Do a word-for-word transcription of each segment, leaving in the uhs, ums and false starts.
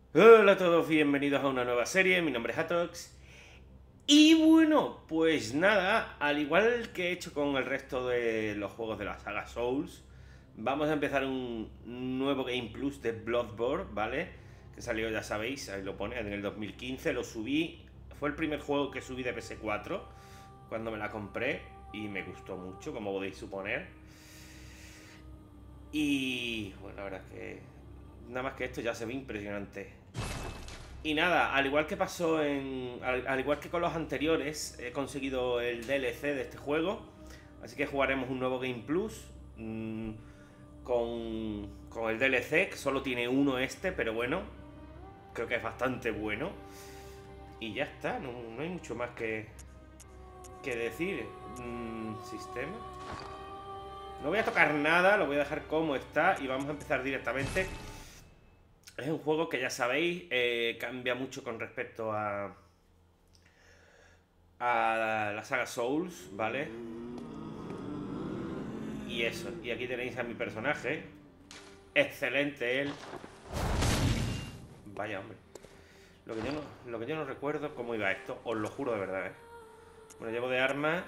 Hola a todos, bienvenidos a una nueva serie, mi nombre es Atox. Y bueno, pues nada, al igual que he hecho con el resto de los juegos de la saga Souls, vamos a empezar un nuevo Game Plus de Bloodborne, ¿vale? Que salió, ya sabéis, ahí lo pone, en el dos mil quince, lo subí, fue el primer juego que subí de P S cuatro, cuando me la compré, y me gustó mucho, como podéis suponer. Y bueno, la verdad es que nada más que esto ya se ve impresionante. Y nada, al igual que pasó en. Al, al igual que con los anteriores, he conseguido el D L C de este juego. Así que jugaremos un nuevo Game Plus. Mmm, con, con el D L C, que solo tiene uno este, pero bueno. Creo que es bastante bueno. Y ya está, no, no hay mucho más que, que decir. Mmm, sistema. No voy a tocar nada, lo voy a dejar como está. Y vamos a empezar directamente. Es un juego que ya sabéis, eh, cambia mucho con respecto a, a la saga Souls, ¿vale? Y eso, y aquí tenéis a mi personaje. Excelente él. Vaya hombre. Lo que yo no, lo que yo no recuerdo cómo iba esto, os lo juro de verdad, ¿eh? Bueno, llevo de arma.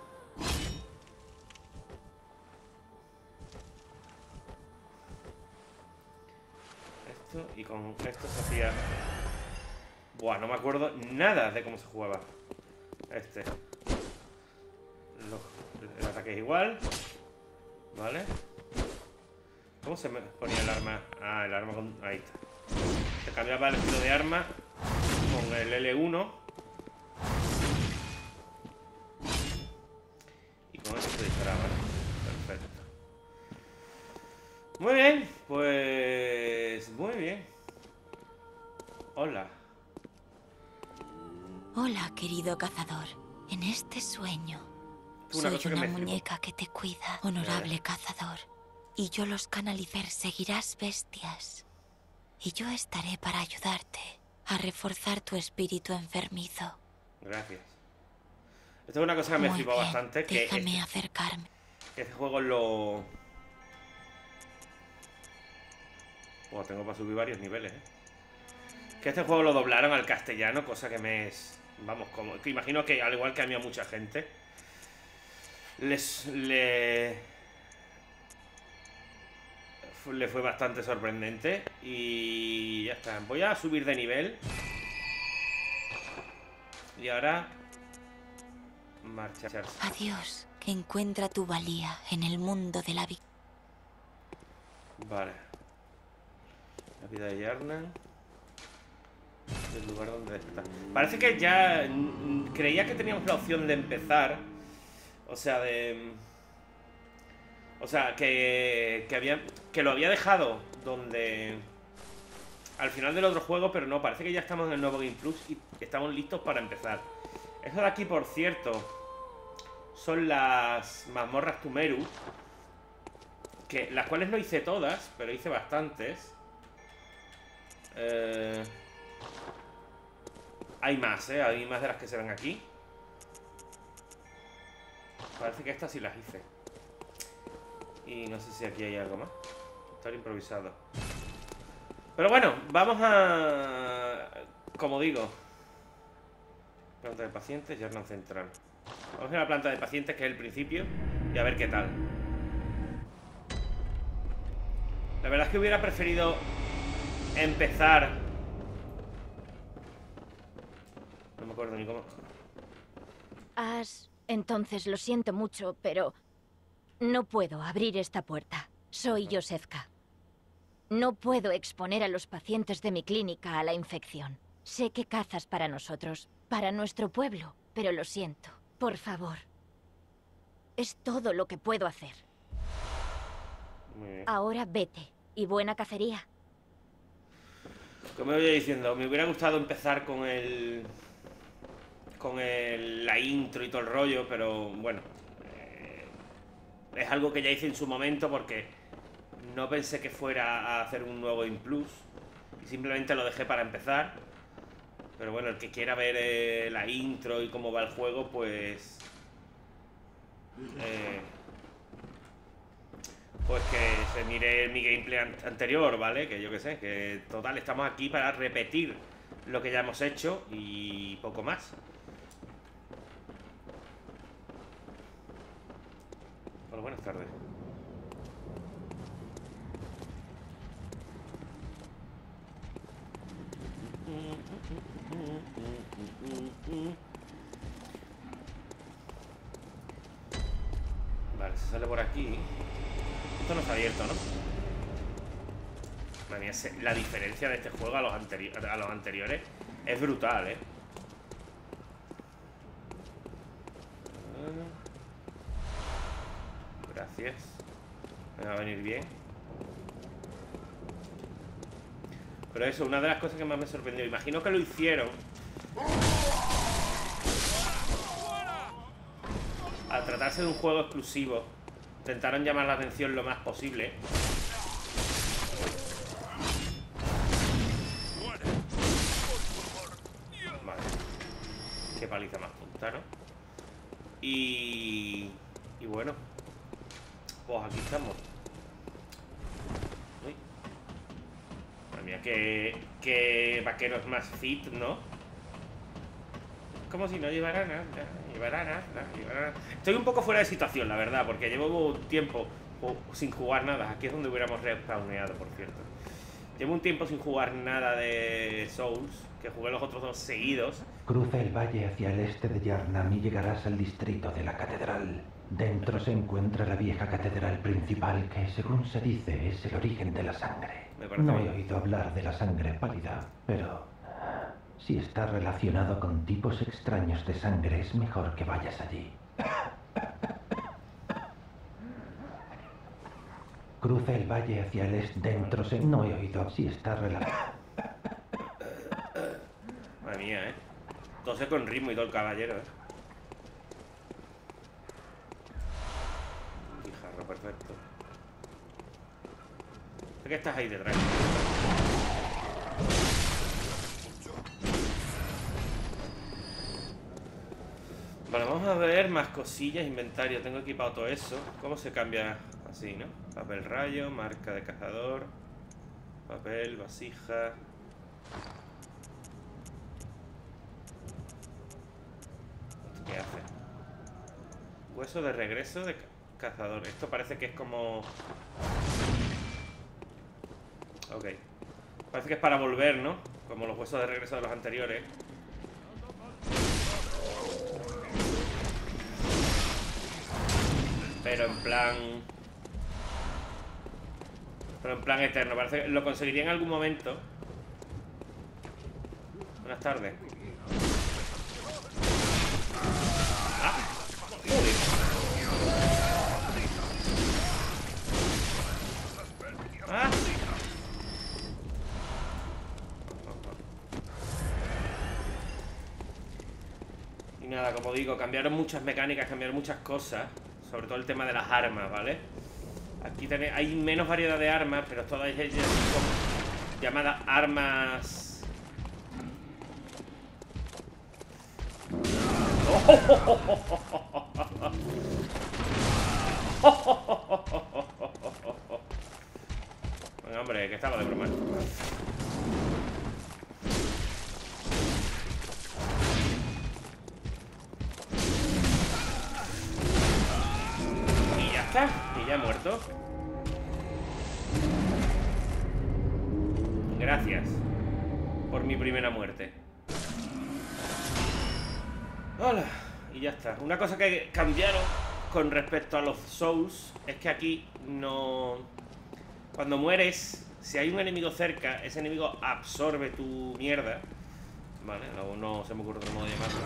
Esto, y con esto se hacía. Buah, no me acuerdo nada de cómo se jugaba. Este. Lo, el ataque es igual. ¿Vale? ¿Cómo se me ponía el arma? Ah, el arma con... Ahí está. Se cambiaba el estilo de arma con el L uno. Y con eso se disparaba. Perfecto. Muy bien, pues... Muy bien. Hola. Hola, querido cazador. En este sueño, Una soy cosa que una me flipó. muñeca que te cuida, Mira, honorable cazador. Y yo los canalicé, seguirás bestias. Y yo estaré para ayudarte a reforzar tu espíritu enfermizo. gracias. Esto es una cosa que me Muy flipó bien, bastante. Que déjame este, acercarme. que este juego lo... Bueno, tengo para subir varios niveles, ¿eh? Que este juego lo doblaron al castellano, cosa que me es... Vamos, como... Que imagino que al igual que a mí a mucha gente les... Le... Le fue bastante sorprendente. Y ya está. Voy a subir de nivel. Y ahora... Marcharse. Adiós, que encuentra tu valía en el mundo de la victoria. Vale. La vida de Yarnan. El lugar donde está. Parece que ya... mm, Creía que teníamos la opción de empezar. O sea, de... O sea, que, que había que lo había dejado donde al final del otro juego, pero no, parece que ya estamos en el nuevo Game Plus y estamos listos para empezar. Eso de aquí, por cierto, son las mazmorras Tumeru, que las cuales no hice todas, pero hice bastantes. Eh, hay más, ¿eh? Hay más de las que se ven aquí. Parece que estas sí las hice. Y no sé si aquí hay algo más. Estar improvisado. Pero bueno, vamos a... Como digo, planta de pacientes, Yarnan central. Vamos a ir a la planta de pacientes, que es el principio, y a ver qué tal. La verdad es que hubiera preferido empezar... No me acuerdo ni cómo... Has... Entonces lo siento mucho, pero... No puedo abrir esta puerta. Soy Josefka. No puedo exponer a los pacientes de mi clínica a la infección. Sé que cazas para nosotros, para nuestro pueblo, pero lo siento. Por favor. Es todo lo que puedo hacer. Muy bien. Ahora vete. Y buena cacería. Como iba diciendo, me hubiera gustado empezar con el... Con el, la intro y todo el rollo, pero bueno... eh, es algo que ya hice en su momento porque... No pensé que fuera a hacer un nuevo Game Plus. Y simplemente lo dejé para empezar. Pero bueno, el que quiera ver eh, la intro y cómo va el juego, pues... Eh, pues que se mire mi gameplay an anterior, ¿vale? Que yo qué sé, que total, estamos aquí para repetir lo que ya hemos hecho y poco más. Hola, buenas tardes. Vale, se sale por aquí. Esto no está abierto, ¿no? Madre mía, la diferencia de este juego a los, anteri a los anteriores es brutal, ¿eh? Gracias. Me va a venir bien. Pero eso, una de las cosas que más me sorprendió. Imagino que lo hicieron al tratarse de un juego exclusivo. Intentaron llamar la atención lo más posible. Vale. Qué paliza más punta, ¿no? Y... Y bueno, pues aquí estamos. Uy. Madre mía, que... Que vaqueros más fit, ¿no? Como si no llevara nada, llevara nada, llevara nada. Estoy un poco fuera de situación, la verdad, porque llevo un tiempo sin jugar nada. Aquí es donde hubiéramos respawneado, por cierto. Llevo un tiempo sin jugar nada de Souls, que jugué los otros dos seguidos. Cruza el valle hacia el este de Yharnam y llegarás al distrito de la catedral. Dentro se encuentra la vieja catedral principal que, según se dice, es el origen de la sangre. No he oído hablar de la sangre pálida, pero si está relacionado con tipos extraños de sangre, es mejor que vayas allí. Cruza el valle hacia el este. Dentro se... No he oído si está relacionado. Madre mía, ¿eh? Tose con ritmo y todo el caballero, ¿eh? Guijarro, perfecto. Sé que estás ahí detrás. Vale, vamos a ver más cosillas, inventario. Tengo equipado todo eso. ¿Cómo se cambia así, no? Papel rayo, marca de cazador, papel, vasija. ¿Esto qué hace? Hueso de regreso de cazador. Esto parece que es como... Ok. Parece que es para volver, ¿no? Como los huesos de regreso de los anteriores. Pero en plan... Pero en plan eterno. Parece que lo conseguiría en algún momento. Buenas tardes. Ah, joder. Ah. Y nada, como digo, cambiaron muchas mecánicas, cambiaron muchas cosas. Sobre todo el tema de las armas, ¿vale? Aquí tenéis, hay menos variedad de armas, pero todas ellas son llamadas armas... Bueno, hombre, que estaba de broma. Y ya está, y ya he muerto. Gracias por mi primera muerte. Hola, y ya está. Una cosa que cambiaron con respecto a los Souls es que aquí no... Cuando mueres, si hay un enemigo cerca, ese enemigo absorbe tu mierda. Vale, no, no se me ocurre otro modo de llamarlo.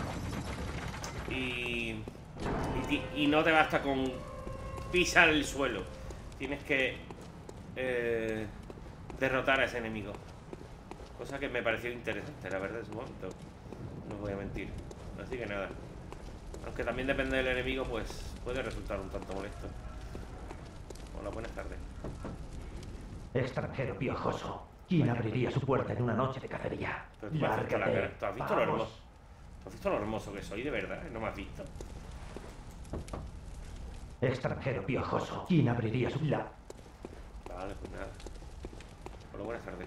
Y, y... Y no te basta con pisar el suelo. Tienes que eh, derrotar a ese enemigo. Cosa que me pareció interesante, la verdad, en su momento. No os voy a mentir. Así que nada. Aunque también depende del enemigo, pues puede resultar un tanto molesto. Hola, buenas tardes. Extranjero piojoso. ¿Quién abriría su puerta en una noche de cacería? Pero tú me has visto la cara. ¿Tú has visto lo hermoso? ¿Tú has visto lo hermoso que soy, de verdad? ¿No me has visto? Extranjero piojoso. ¿Quién abriría su la? Vale, pues nada. Hola, buenas tardes.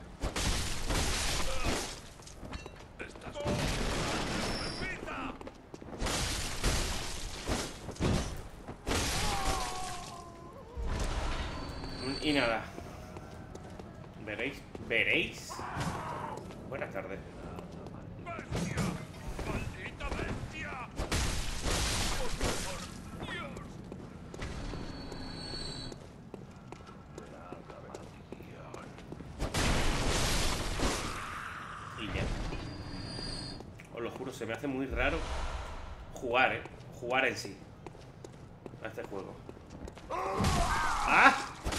Y nada. Veréis, veréis. Buenas tardes. ¡Bestia! ¡Maldita bestia! ¡Por favor, Dios! Y ya. Os lo juro, se me hace muy raro jugar, eh. Jugar en sí a este juego. ¡Ah!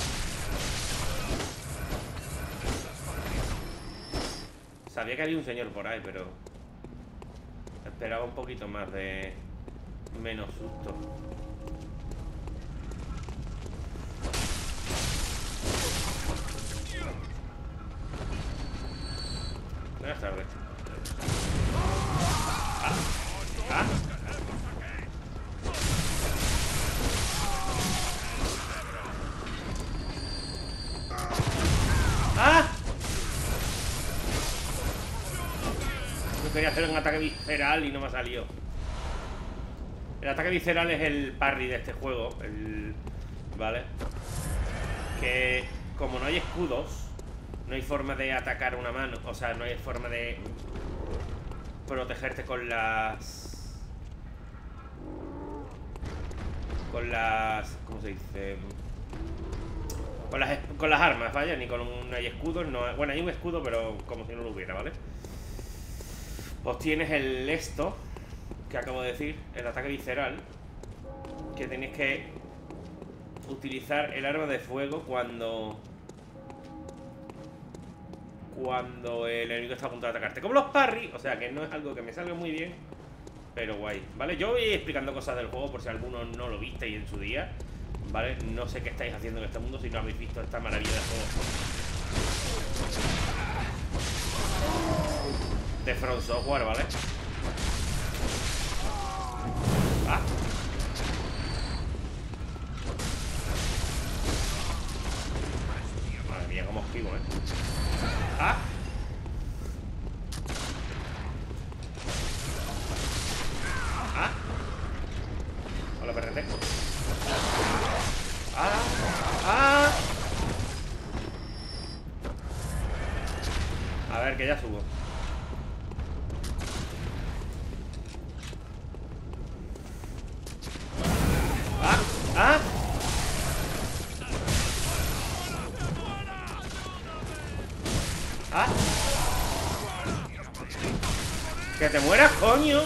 Sabía que había un señor por ahí, pero esperaba un poquito más de... menos susto. Buenas tardes. Ah. Ah. ¡Ah! Yo quería hacer un ataque visceral y no me ha salido. El ataque visceral es el parry de este juego. El... ¿Vale? Que como no hay escudos, no hay forma de atacar una mano. O sea, no hay forma de protegerte con las... Con las... ¿Cómo se dice? Con las, con las armas, vaya, ni con un... No hay escudos, no... Bueno, hay un escudo, pero como si no lo hubiera, ¿vale? Pues tienes el esto que acabo de decir, el ataque visceral, que tenéis que utilizar el arma de fuego cuando... Cuando el enemigo está a punto de atacarte. Como los parry, o sea que no es algo que me salga muy bien, pero guay, ¿vale? Yo voy explicando cosas del juego por si alguno no lo visteis en su día, ¿vale? No sé qué estáis haciendo en este mundo si no habéis visto esta maravilla de juego de From Software, ¿vale? Ah. Madre mía, cómo esquivo, ¿eh? Ah. Ah. Hola, perrete. Ah. Ah. A ver, que ya subo. Ah. Ah. Ah. ¡Que te mueras, coño!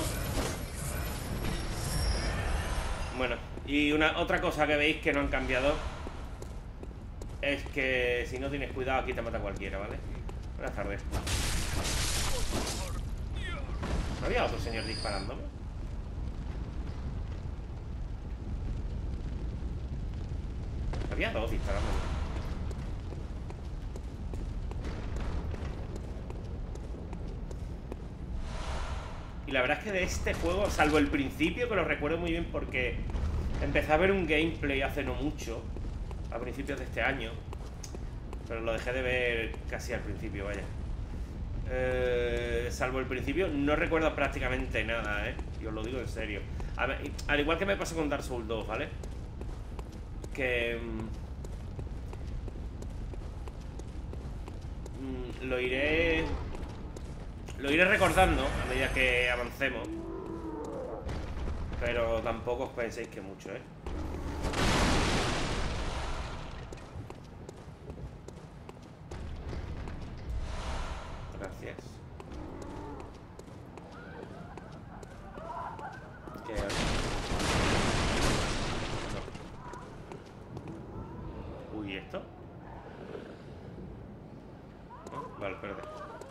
Bueno, y una otra cosa que veis que no han cambiado es que si no tienes cuidado aquí te mata cualquiera, ¿vale? Buenas tardes. ¿No había otro señor disparándome? Había dos disparándome. Y la verdad es que de este juego, salvo el principio, que lo recuerdo muy bien porque empecé a ver un gameplay hace no mucho, a principios de este año, pero lo dejé de ver casi al principio, vaya. Eh, salvo el principio, no recuerdo prácticamente nada, ¿eh? Y os lo digo en serio. A ver, al igual que me pasó con Dark Souls dos, ¿vale? Que... Mmm, lo iré... Lo iré recordando a medida que avancemos. Pero tampoco os penséis que mucho, ¿eh? Gracias. ¿Qué hay? No. Uy, ¿esto? ¿No? Vale, espérate.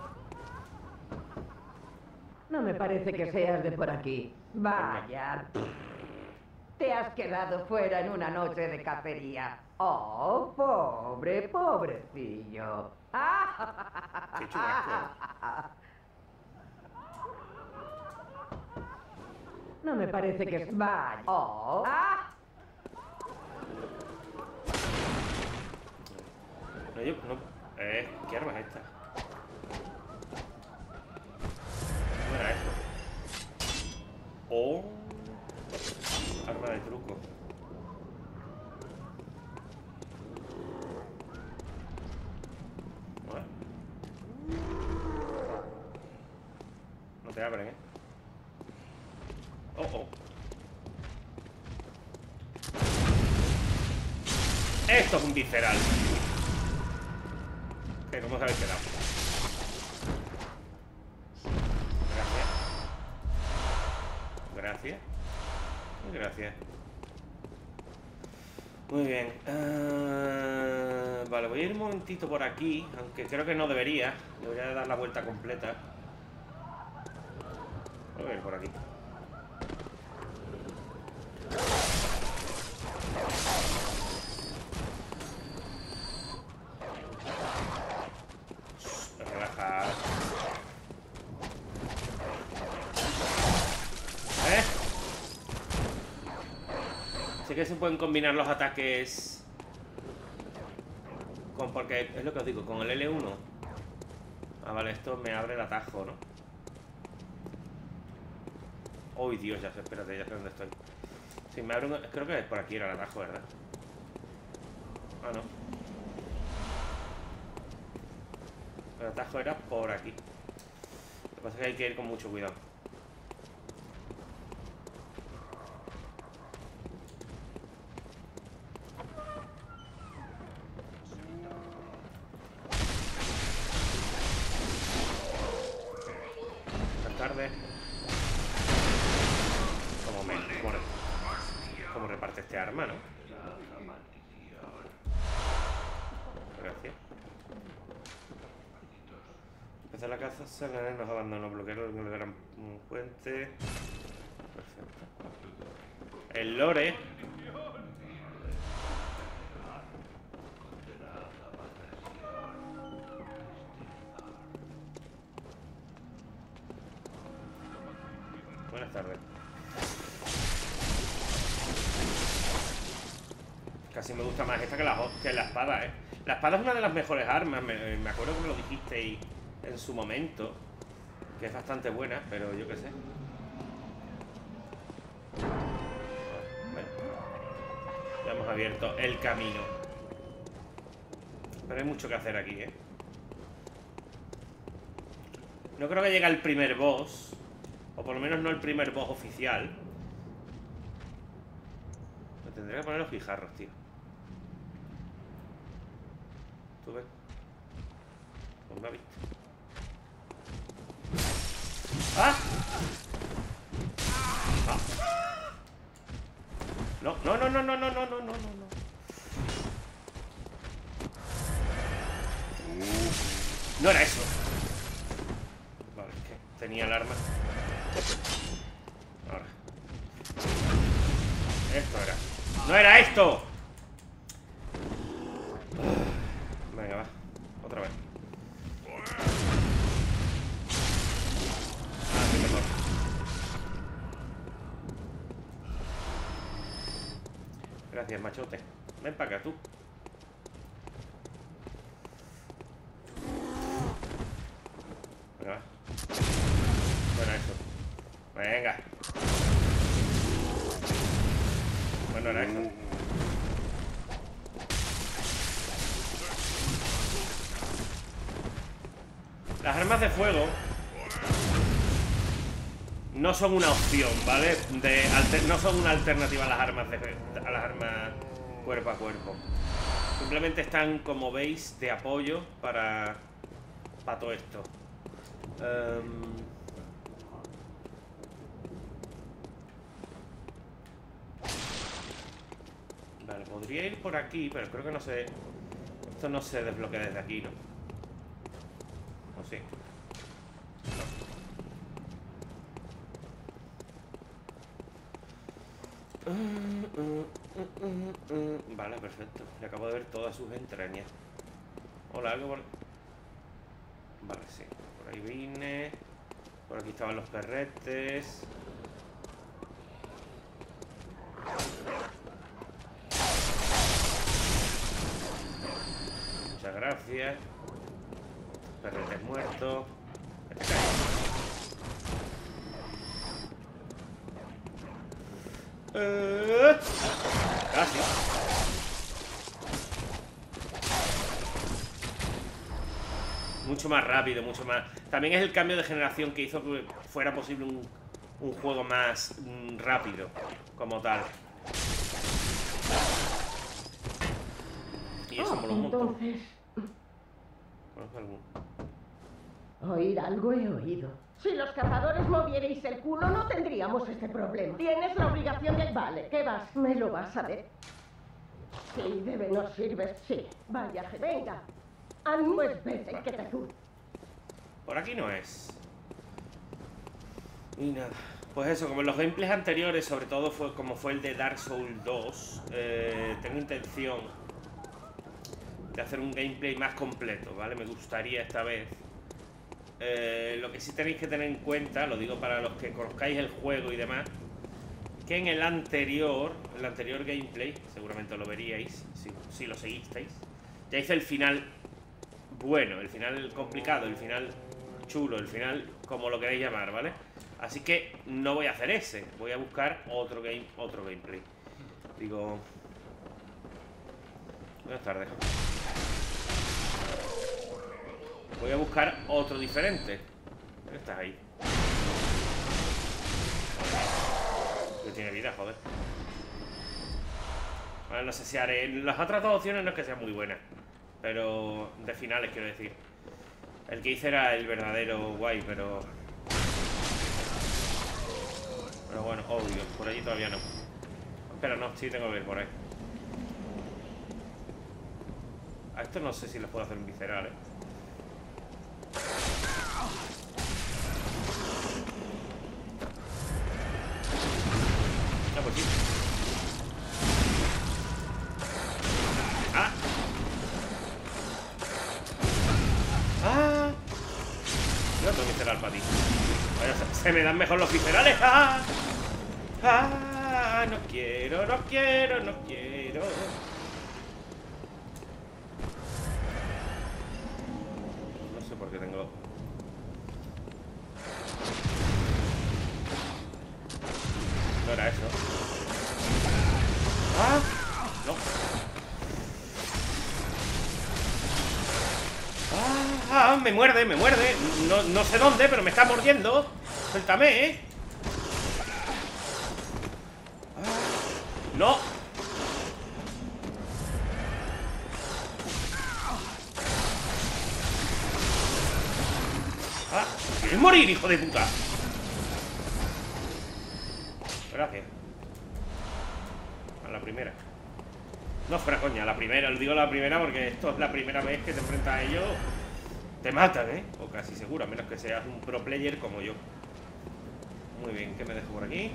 No me parece que seas de por aquí. Vaya. Te has quedado fuera en una noche de cacería. Oh, pobre, pobrecillo. Qué churrasco. No me parece que... Vaya. Oh. No, yo, no. Eh, ¿qué arma es esta? ¿Cómo era eso? Oh. Arma de truco. Bueno. No te abren, ¿eh? Oh, oh. Esto es un visceral. ¿Qué? ¿Cómo se habéis quedado? Gracias. Gracias. Gracias. Muy bien. Uh, vale, voy a ir un momentito por aquí. Aunque creo que no debería. Debería dar la vuelta completa. Voy a ir por aquí. Relaja. ¿Eh? Sé que se pueden combinar los ataques con, porque es lo que os digo, con el L uno. Ah, vale, esto me abre el atajo, ¿no? Uy, Dios, ya sé, espérate, ya sé dónde estoy. Sí, me abre un... Creo que por aquí era el atajo, ¿verdad? Ah, no. El atajo era por aquí. Lo que pasa es que hay que ir con mucho cuidado. Buenas tardes. ¿Cómo me... cómo, re, cómo reparte este arma, ¿no? Gracias. Empezar la caza, Salanel nos abandonó, bloquear el gran puente. Perfecto. El lore. Buenas tardes. Casi me gusta más esta que la, que la espada, ¿eh? La espada es una de las mejores armas, me, me acuerdo que me lo dijisteis en su momento, que es bastante buena, pero yo qué sé. Bueno, ya hemos abierto el camino. Pero hay mucho que hacer aquí, ¿eh? No creo que llegue el primer boss, o por lo menos no el primer boss oficial. Me tendría que poner los guijarros, tío. ¿Tú ves? Pues me ha visto. ¡Ah! ¡Ah! No, no, no, no, no, no, no, no, no, no. No era eso. Vale, es que tenía el arma. Ahora. Esto era. ¡No era esto! Venga, va. Otra vez. Así mejor. Gracias, machote. Ven para acá, tú. Venga, va. Bueno, eso. Venga. Bueno, era eso. Las armas de fuego no son una opción, ¿vale? De alter, no son una alternativa a las armas de, a las armas cuerpo a cuerpo. Simplemente están, como veis, de apoyo para, para todo esto. Um, vale, podría ir por aquí, pero creo que no se... Esto no se desbloquea desde aquí, ¿no? ¿O sí? No. Vale, perfecto. Le acabo de ver todas sus entrañas. Hola, algo por... Vale, sí. Por ahí vine. Por aquí estaban los perretes. Muchas gracias. gracias. Perrete muerto. Eh, casi. Mucho más rápido, mucho más. También es el cambio de generación que hizo que fuera posible un, un juego más mm, rápido, como tal. Y eso Oh, mola un montón. entonces, Bueno, algún- oír algo he oído. Si los cazadores movierais el culo, no tendríamos este problema. Tienes la obligación de... Vale, ¿qué vas? ¿Me lo vas a ver? Sí, de nos sirves. Sí, vaya, venga. Pues vete, que te tú. Por aquí no es. Y nada. Pues eso, como en los gameplays anteriores, sobre todo fue como fue el de Dark Souls dos, eh, tengo intención de hacer un gameplay más completo, ¿vale? Me gustaría esta vez. Eh, lo que sí tenéis que tener en cuenta, lo digo para los que conozcáis el juego y demás, que en el anterior, el anterior gameplay, seguramente lo veríais, si, si lo seguisteis, ya hice el final bueno, el final complicado, el final chulo, el final como lo queréis llamar, ¿vale? Así que no voy a hacer ese, voy a buscar otro game, otro gameplay. Digo... Buenas tardes. Voy a buscar otro diferente. ¿Qué estás ahí? Que tiene vida, joder. Bueno, no sé si haré... Las otras dos opciones no es que sean muy buenas, pero de finales quiero decir. El que hice era el verdadero guay, pero... Pero bueno, obvio, por allí todavía no. Pero no, sí tengo que ir por ahí. A esto no sé si les puedo hacer un visceral, eh. Ah, pues sí. Ah. Ah. Yo otro visceral para ti. Vaya, se, se me dan mejor los viscerales. Ah. Ah. No quiero, no quiero, no quiero. No sé por qué tengo... No era eso. Ah. No. Ah, ah, me muerde, me muerde. No, no sé dónde, pero me está mordiendo. Suéltame, ¿eh? Ah, no. Ah, ¿quieres morir, hijo de puta? Gracias. A la primera. No fuera coña, la primera, lo digo la primera porque esto es la primera vez que te enfrentas a ellos. Te matan, ¿eh? O casi seguro, a menos que seas un pro player como yo. Muy bien, ¿qué me dejo por aquí?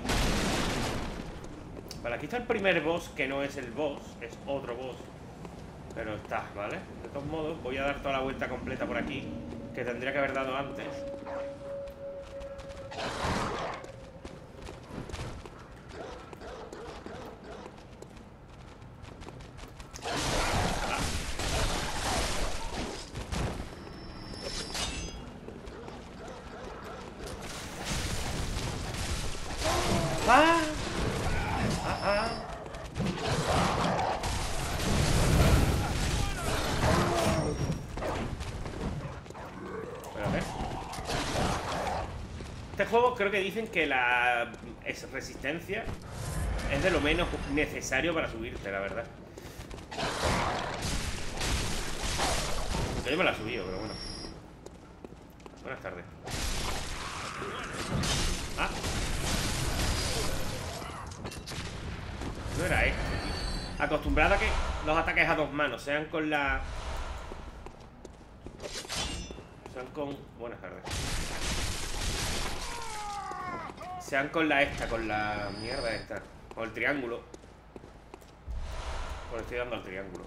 Vale, aquí está el primer boss, que no es el boss, es otro boss. Pero está, ¿vale? De todos modos, voy a dar toda la vuelta completa por aquí, que tendría que haber dado antes. Ah, ah, ah. Espérate. Este juego creo que dicen que la es resistencia es de lo menos necesario para subirte, la verdad. Yo me la he subido, pero bueno. Buenas tardes. Ah. No era esto, tío. Acostumbrado a que los ataques a dos manos sean con la... Sean con... Buenas tardes. Sean con la esta, con la mierda esta. Con el triángulo. Pues estoy dando al triángulo.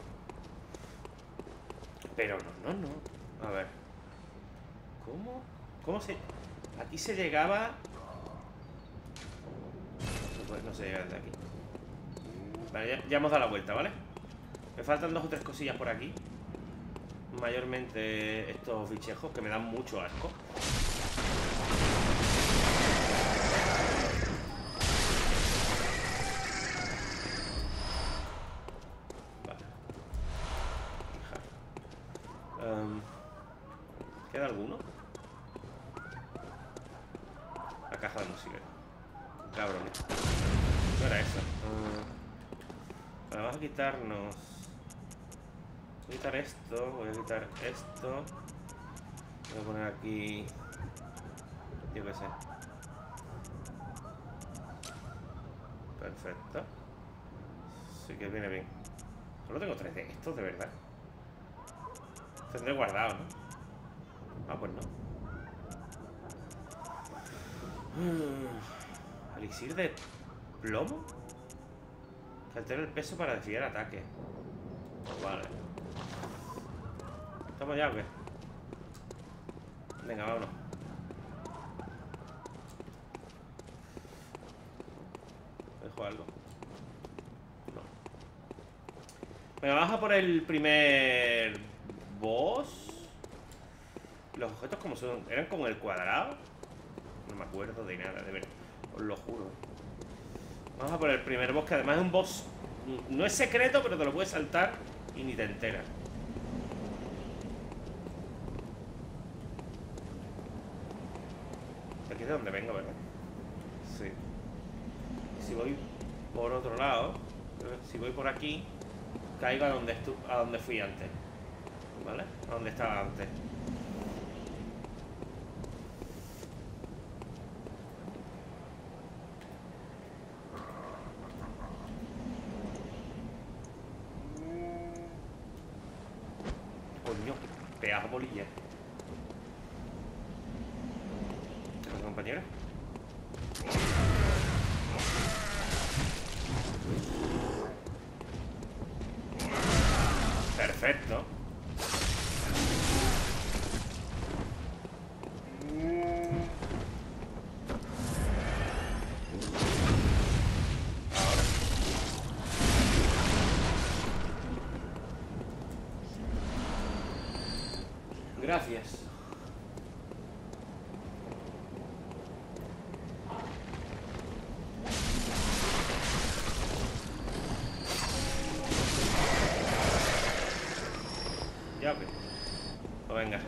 Pero no, no, no. A ver. ¿Cómo? ¿Cómo se...? Aquí se llegaba... Pues no se llega desde aquí. Vale, ya, ya hemos dado la vuelta, ¿vale? Me faltan dos o tres cosillas por aquí. mayormente estos bichejos que me dan mucho asco. Vale. Um, ¿Queda alguno? La caja de música. Cabrón. No era eso. Uh, vale, vamos a quitarnos. Voy a quitar esto. Voy a quitar esto. Voy a poner aquí. Yo qué sé. Perfecto. Sí que viene bien. Solo tengo tres de estos, de verdad. Tendré guardado, ¿no? Ah, pues no. Hmm. Elixir de plomo. Que altera el peso para desviar ataque. Vale. ¿Estamos ya o qué? Venga, vámonos. ¿Dejo algo? No. Venga, vamos a por el primer boss. Los objetos como son, eran como el cuadrado. No me acuerdo de nada, de verdad. Os lo juro. Vamos a por el primer boss, que además es un boss. No es secreto, pero te lo puedes saltar y ni te enteras. Aquí es de donde vengo, ¿verdad? Sí. Y si voy por otro lado, si voy por aquí, caigo a donde, estu a donde fui antes. ¿Vale? A donde estaba antes. Coño, pedazo bolilla. ¿Qué pasa, compañero? Perfecto. Gracias. Ya, ok. Pues venga.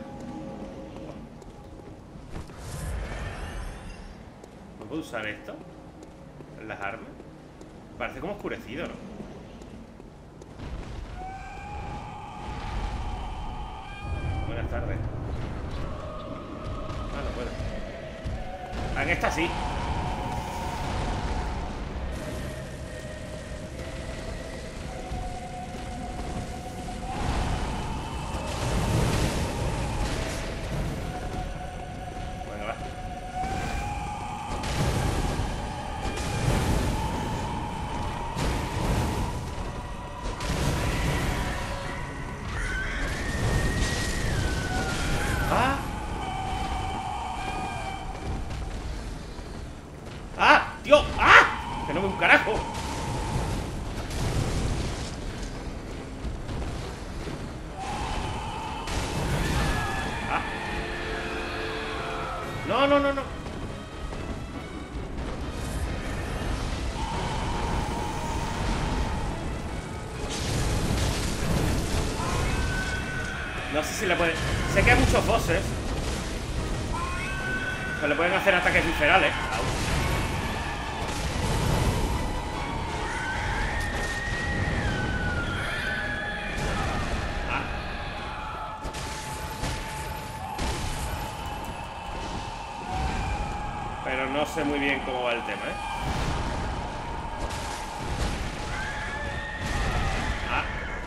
¿No puedo usar esto? ¿En las armas? Parece como oscurecido, ¿no? Buenas tardes. Ah, no puedo. Ah, en esta sí. Bueno, va. ¡Ah! ¡Ah! ¡Tío! ¡Ah! Que no veo un carajo. ¡Ah! No, no, no, no. No sé si le puede... Sé que hay muchos bosses que le pueden hacer ataques viscerales. Ah. Pero no sé muy bien cómo va el tema, ¿eh? Ah.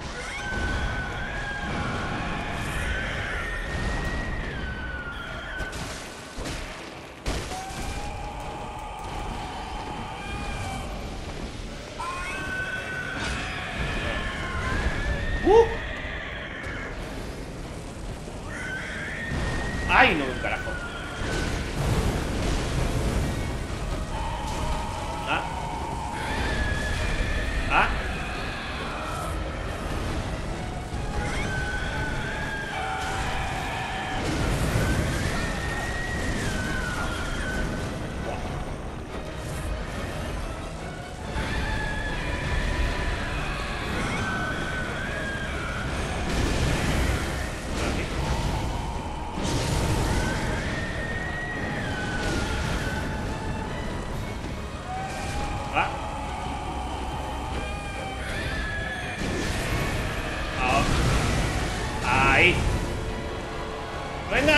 ¡Uh! ¡Ay, no, un carajo! ¡Ah! ¡Ah!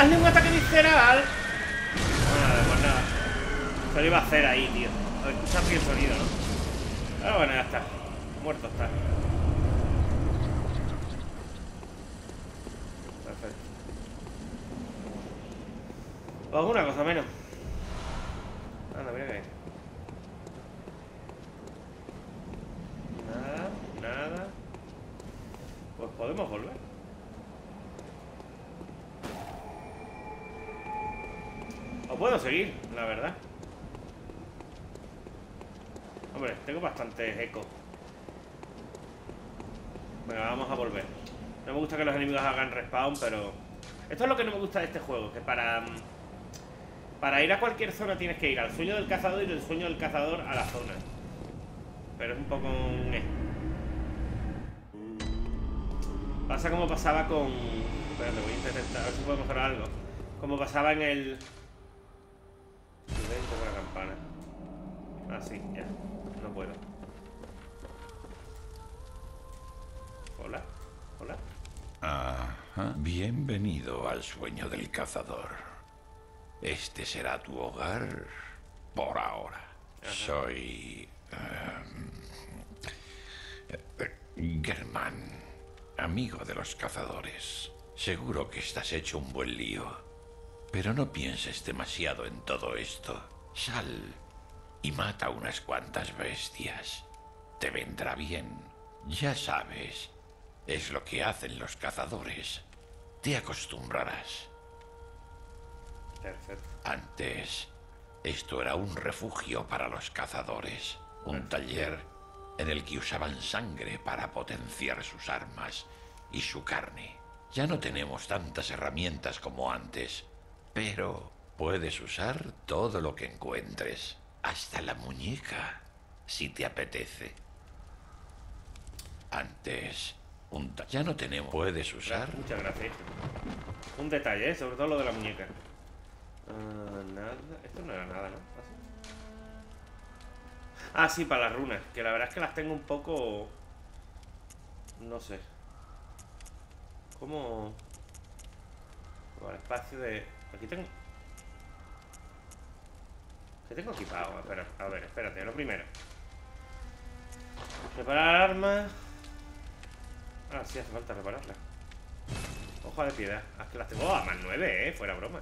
hazle un ataque visceral. Bueno, pues nada. Se lo iba a hacer ahí, tío. A ver, escuchas bien el sonido, ¿no? Pero bueno, ya está. Muerto está. Perfecto. Pues una cosa menos. Anda, mira que hay. Nada, nada. Pues podemos volver. O puedo seguir, la verdad. Hombre, tengo bastante eco. Venga, vamos a volver. No me gusta que los enemigos hagan respawn, pero... Esto es lo que no me gusta de este juego, que para... Para ir a cualquier zona tienes que ir al sueño del cazador y del sueño del cazador a la zona. Pero es un poco... Eh. Pasa como pasaba con... Espérate, voy a intentar a ver si puedo mejorar algo. Como pasaba en el... Toco la campana. Ah, sí, ya. No puedo. Hola, hola. Ajá. Bienvenido al sueño del cazador. Este será tu hogar por ahora. Ajá. Soy... Um, Germán, amigo de los cazadores. Seguro que estás hecho un buen lío. Pero no pienses demasiado en todo esto. Sal y mata unas cuantas bestias. Te vendrá bien. Ya sabes, es lo que hacen los cazadores. Te acostumbrarás. Perfecto. Antes, esto era un refugio para los cazadores. Un taller en el que usaban sangre para potenciar sus armas y su carne. Ya no tenemos tantas herramientas como antes, pero puedes usar todo lo que encuentres. Hasta la muñeca, si te apetece. Antes, un ta- ya no tenemos. Puedes usar. Muchas gracias. Un detalle, ¿eh? Sobre todo lo de la muñeca. Uh, nada. Esto no era nada, ¿no? ¿Así? Ah, sí, para las runas. Que la verdad es que las tengo un poco... No sé. ¿Cómo...? Como el espacio de... Aquí tengo... ¿Qué tengo equipado? Espera, a ver, espérate, lo primero. Reparar armas. Ah, sí, hace falta repararla. Hoja de piedad. Ah, es que las tengo a más nueve, eh. Fuera broma.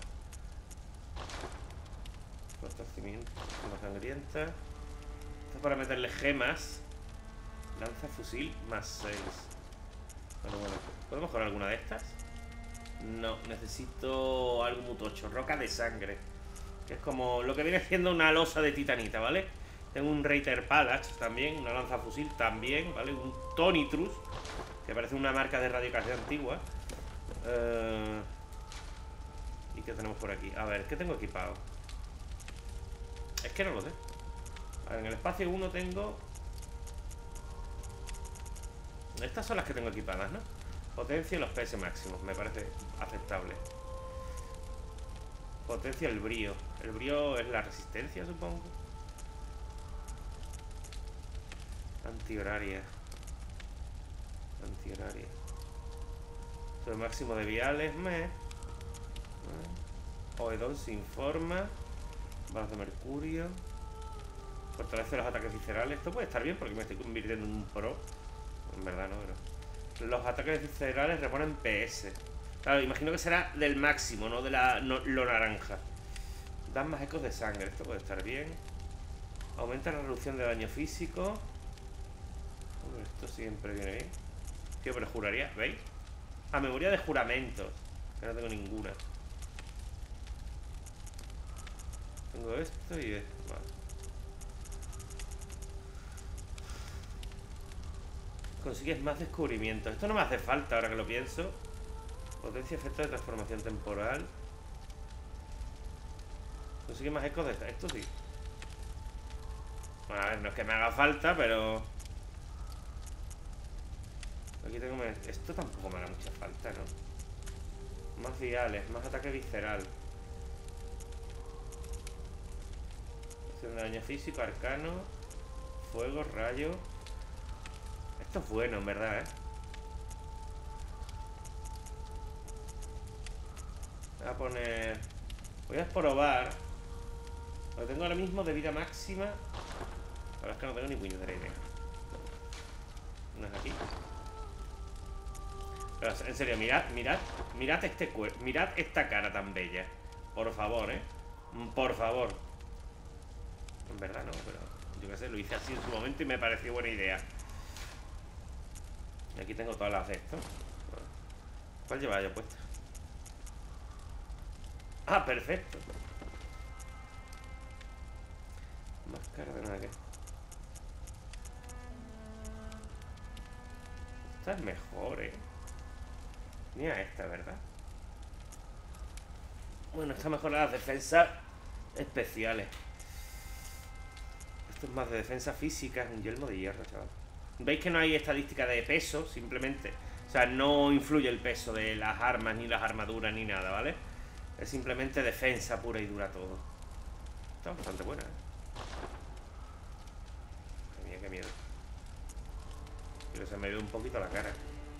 Fortalecimiento. Más sangrienta. Esto es para meterle gemas. Lanza fusil más seis. Bueno, bueno. ¿Puedo mejorar alguna de estas? No, necesito algo muy tocho. Roca de sangre. Que es como lo que viene siendo una losa de titanita, ¿vale? Tengo un Reiter Palach también, una lanza fusil también, ¿vale? Un Tonitrus, que parece una marca de radiocarga antigua. Uh, ¿Y qué tenemos por aquí? A ver, ¿qué tengo equipado? Es que no lo sé. A ver, en el espacio uno tengo... Estas son las que tengo equipadas, ¿no? Potencia y los P S máximos, me parece aceptable. Potencia el brío. El brío es la resistencia, supongo. Antihoraria. Antihoraria. El máximo de viales, me. Oedón sin forma. Balas de mercurio. Fortalece los ataques viscerales. Esto puede estar bien porque me estoy convirtiendo en un pro. En verdad no, pero... Los ataques viscerales reponen P S. Claro, imagino que será del máximo, no de la no, lo naranja. Dan más ecos de sangre, esto puede estar bien. Aumenta la reducción de daño físico. Hombre, esto siempre viene bien. Tío, pero juraría, ¿veis? A memoria de juramentos. Que no tengo ninguna. Tengo esto y esto, vale. Consigues más descubrimientos. Esto no me hace falta ahora que lo pienso. Potencia efecto de transformación temporal. Consigue más ecos de esta. Esto sí. Bueno, a ver, no es que me haga falta, pero... Aquí tengo... Esto tampoco me haga mucha falta, ¿no? Más viales, más ataque visceral. Acción de daño físico, arcano. Fuego, rayo. Esto es bueno, en verdad, ¿eh? Voy a poner... Voy a probar. Lo tengo ahora mismo de vida máxima. La verdad es que no tengo ni puñetera idea. No es aquí. Pero en serio, mirad, mirad, mirad este cuerpo, mirad esta cara tan bella. Por favor, eh. Por favor. En verdad no, pero yo qué sé, lo hice así en su momento y me pareció buena idea. Y aquí tengo todas las de esto. ¿Cuál llevaba yo puesta? Ah, perfecto. Máscara de nada que. Esta es mejor, eh. Mira esta, ¿verdad? Bueno, esta mejora las defensas especiales. Esto es más de defensa física. Es un yelmo de hierro, chaval. Veis que no hay estadística de peso, simplemente. O sea, no influye el peso de las armas, ni las armaduras, ni nada, ¿vale? Es simplemente defensa pura y dura todo. Está bastante buena, ¿eh? Madre mía, qué miedo. Pero se me ve un poquito la cara.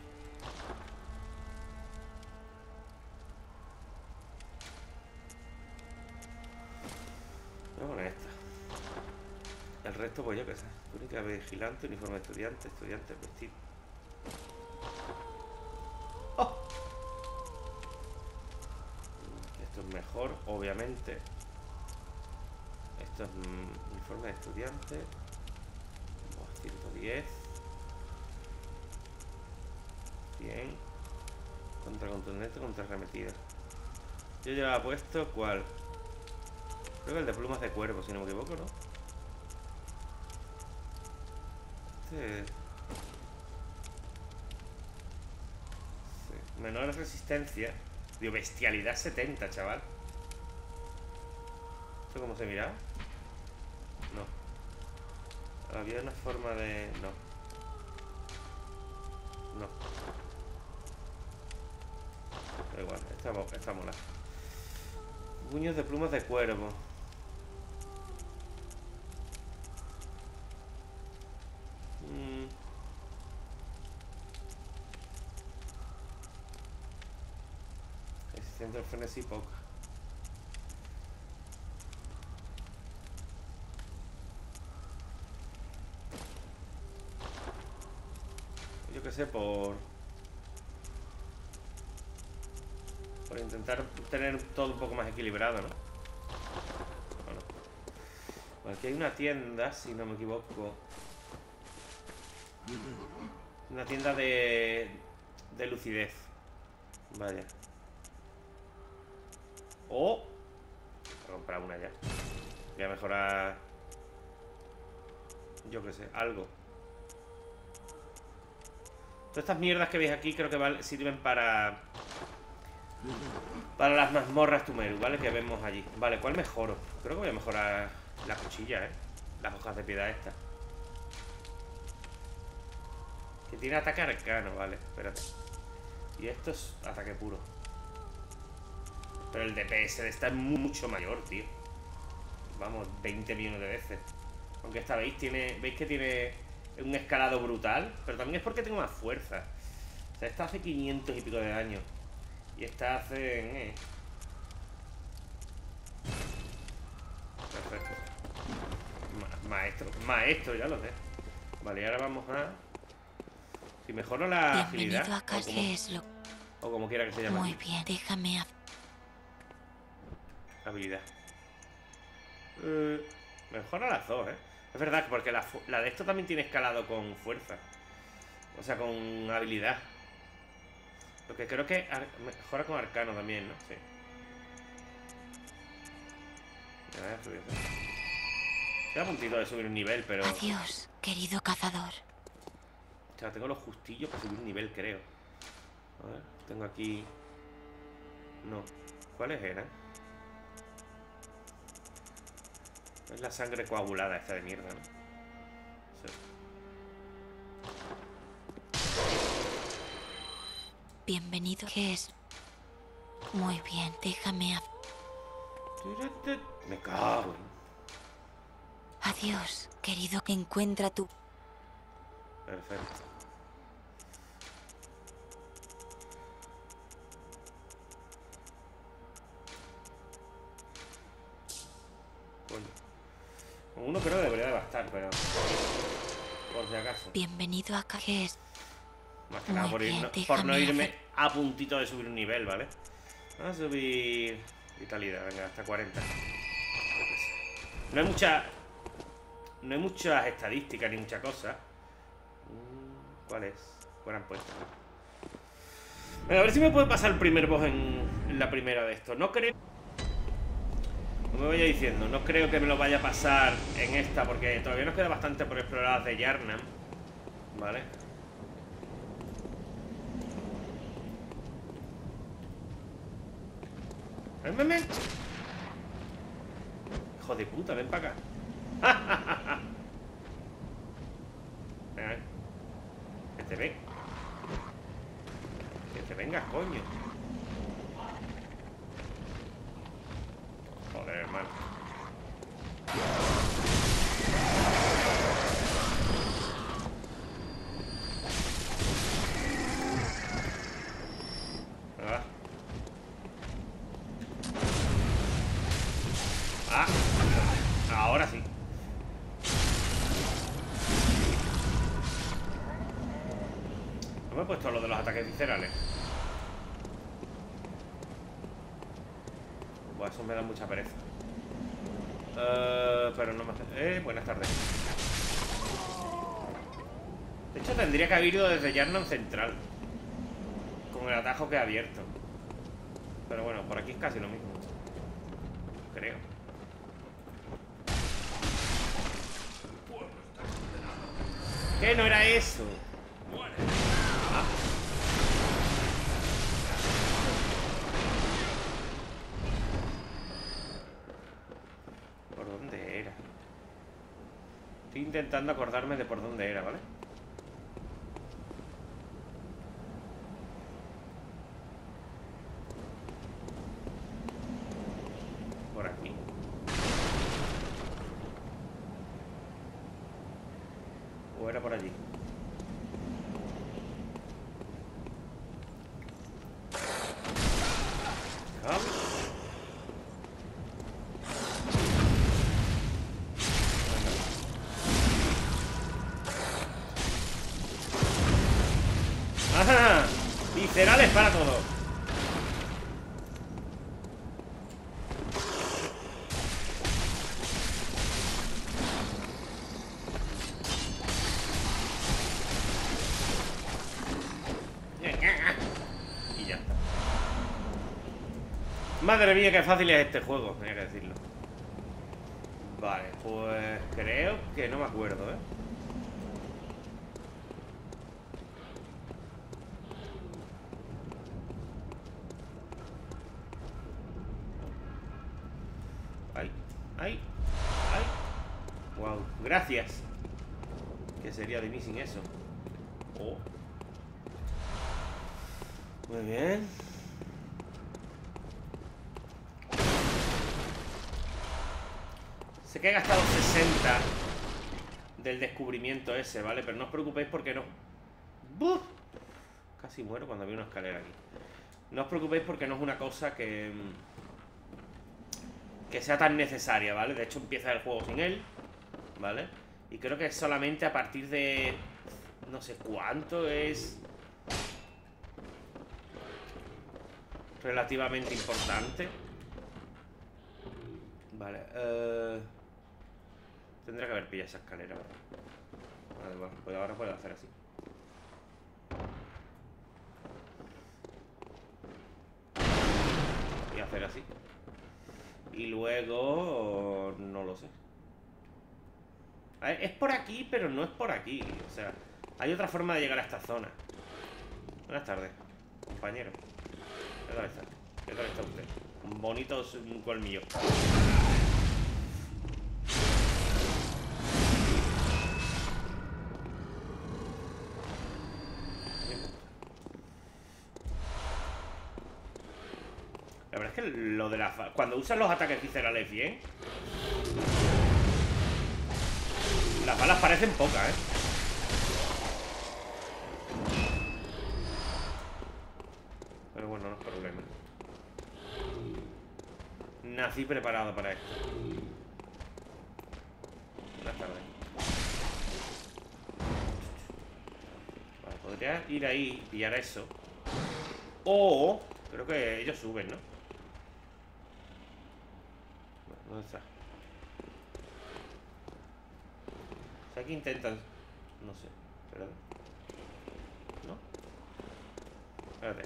Voy a poner esta. El resto, pues yo qué sé. Túnica vigilante, uniforme de estudiante, estudiante vestido. ¡Oh! Esto es mejor, obviamente. Esto es mm, uniforme de estudiante. Oh, ciento diez. cien. Contra contundente, contra arremetida. Yo llevaba puesto, ¿cuál? Creo que el de plumas de cuervo, si no me equivoco, ¿no? Este... Sí. Menor resistencia. Digo, bestialidad setenta, chaval. ¿Esto cómo se miraba? No. Había una forma de... No. No. Da igual, esta, esta mola. Puños de plumas de cuervo. Mm. Existente el frenesí poca. Yo qué sé, por... Por intentar tener todo un poco más equilibrado, ¿no? Bueno. Bueno, aquí hay una tienda, si no me equivoco. Una tienda de... de lucidez. Vaya. Oh. Voy a comprar una ya. Voy a mejorar... Yo qué sé, algo. Todas estas mierdas que veis aquí creo que vale, sirven para... Para las mazmorras Tumeru, ¿vale? Que vemos allí. Vale, ¿cuál mejoro? Creo que voy a mejorar la cuchilla, ¿eh? Las hojas de piedad estas. Que tiene ataque arcano, vale, espérate. Y esto es ataque puro. Pero el D P S de esta es mucho mayor, tío. Vamos, veinte millones de veces. Aunque esta veis, tiene, veis que tiene un escalado brutal. Pero también es porque tengo más fuerza. O sea, esta hace quinientos y pico de daño. Y esta hace... Eh. Perfecto. Ma maestro, maestro, ya lo sé. Vale, y ahora vamos a... Si mejoro la agilidad... Bienvenido acá, ¿qué es lo...? O como quiera que se llame. Muy bien, déjame... A... Habilidad. Eh, mejora las dos, ¿eh? Es verdad, porque la, la de esto también tiene escalado con fuerza. O sea, con habilidad. Lo que creo que mejora con arcano también, ¿no? Sí. Ya voy a subir. Estoy a puntito de subir un nivel, pero... Adiós, querido cazador. O sea, tengo los justillos para subir un nivel, creo. A ver, tengo aquí... No. ¿Cuáles eran? Es la sangre coagulada esta de mierda, ¿no? Sí. Bienvenido. ¿Qué es? Muy bien, déjame... A... Me cago en... Adiós, querido, que encuentra tu... Perfecto. Coño. Con uno creo que debería de bastar, pero... por si acaso. Bienvenido a Cajes. Más que nada por, ir, no, por no irme a puntito de subir un nivel, ¿vale? Vamos a subir... vitalidad, venga, hasta cuarenta. No hay mucha... No hay muchas estadísticas ni mucha cosa. ¿Cuál es? ¿Cuál han puesto? Venga, a ver si me puede pasar el primer boss en, en la primera de esto. No creo... No me vaya diciendo, no creo que me lo vaya a pasar en esta, porque todavía nos queda bastante por explorar de Yharnam, ¿vale? Ven, ven, ven. Hijo de puta, ven para acá. Ven, que te ven. Que te vengas, coño. Joder, hermano. Ah. Ah. Ahora sí. No me he puesto lo de los ataques viscerales. Pues eso me da mucha pereza. Uh, pero no me hace... Eh, buenas tardes. De hecho tendría que haber ido desde Yharnam Central, con el atajo que he abierto. Pero bueno, por aquí es casi lo mismo, creo. ¿Qué? No era eso. Ah. ¿Por dónde era? Estoy intentando acordarme de por dónde era, ¿vale? Por aquí. ¿O era por allí? ¿Ah? ¡Ajá! Viscerales para todo. Y ya está. Madre mía, qué fácil es este juego, tenía que decirlo. Vale, pues creo que no me acuerdo, ¿eh? Ay, ay, ay. Wow, gracias. ¿Qué sería de mí sin eso? Oh. Muy bien. Sé que he gastado sesenta del descubrimiento ese, ¿vale? Pero no os preocupéis porque no... ¡Buf! Casi muero cuando había una escalera aquí. No os preocupéis porque no es una cosa que... que sea tan necesaria, ¿vale? De hecho empieza el juego sin él, ¿vale? Y creo que es solamente a partir de... no sé cuánto es... relativamente importante. Vale, uh... tendría que haber pillado esa escalera, ¿verdad? Vale, bueno, pues ahora puedo hacer así. Y hacer así. Y luego... no lo sé. A ver, es por aquí, pero no es por aquí. O sea, hay otra forma de llegar a esta zona. Buenas tardes, compañero. ¿Qué tal está? ¿Qué tal está usted? Un bonito colmillo. La verdad es que lo de la... cuando usan los ataques viscerales bien, las balas parecen pocas, ¿eh? Pero bueno, no es problema. Nací preparado para esto. Podría ir ahí y pillar eso. O... creo que ellos suben, ¿no? ¿Dónde está? O sea, que intentan... no sé. Espérate. ¿No? Espérate.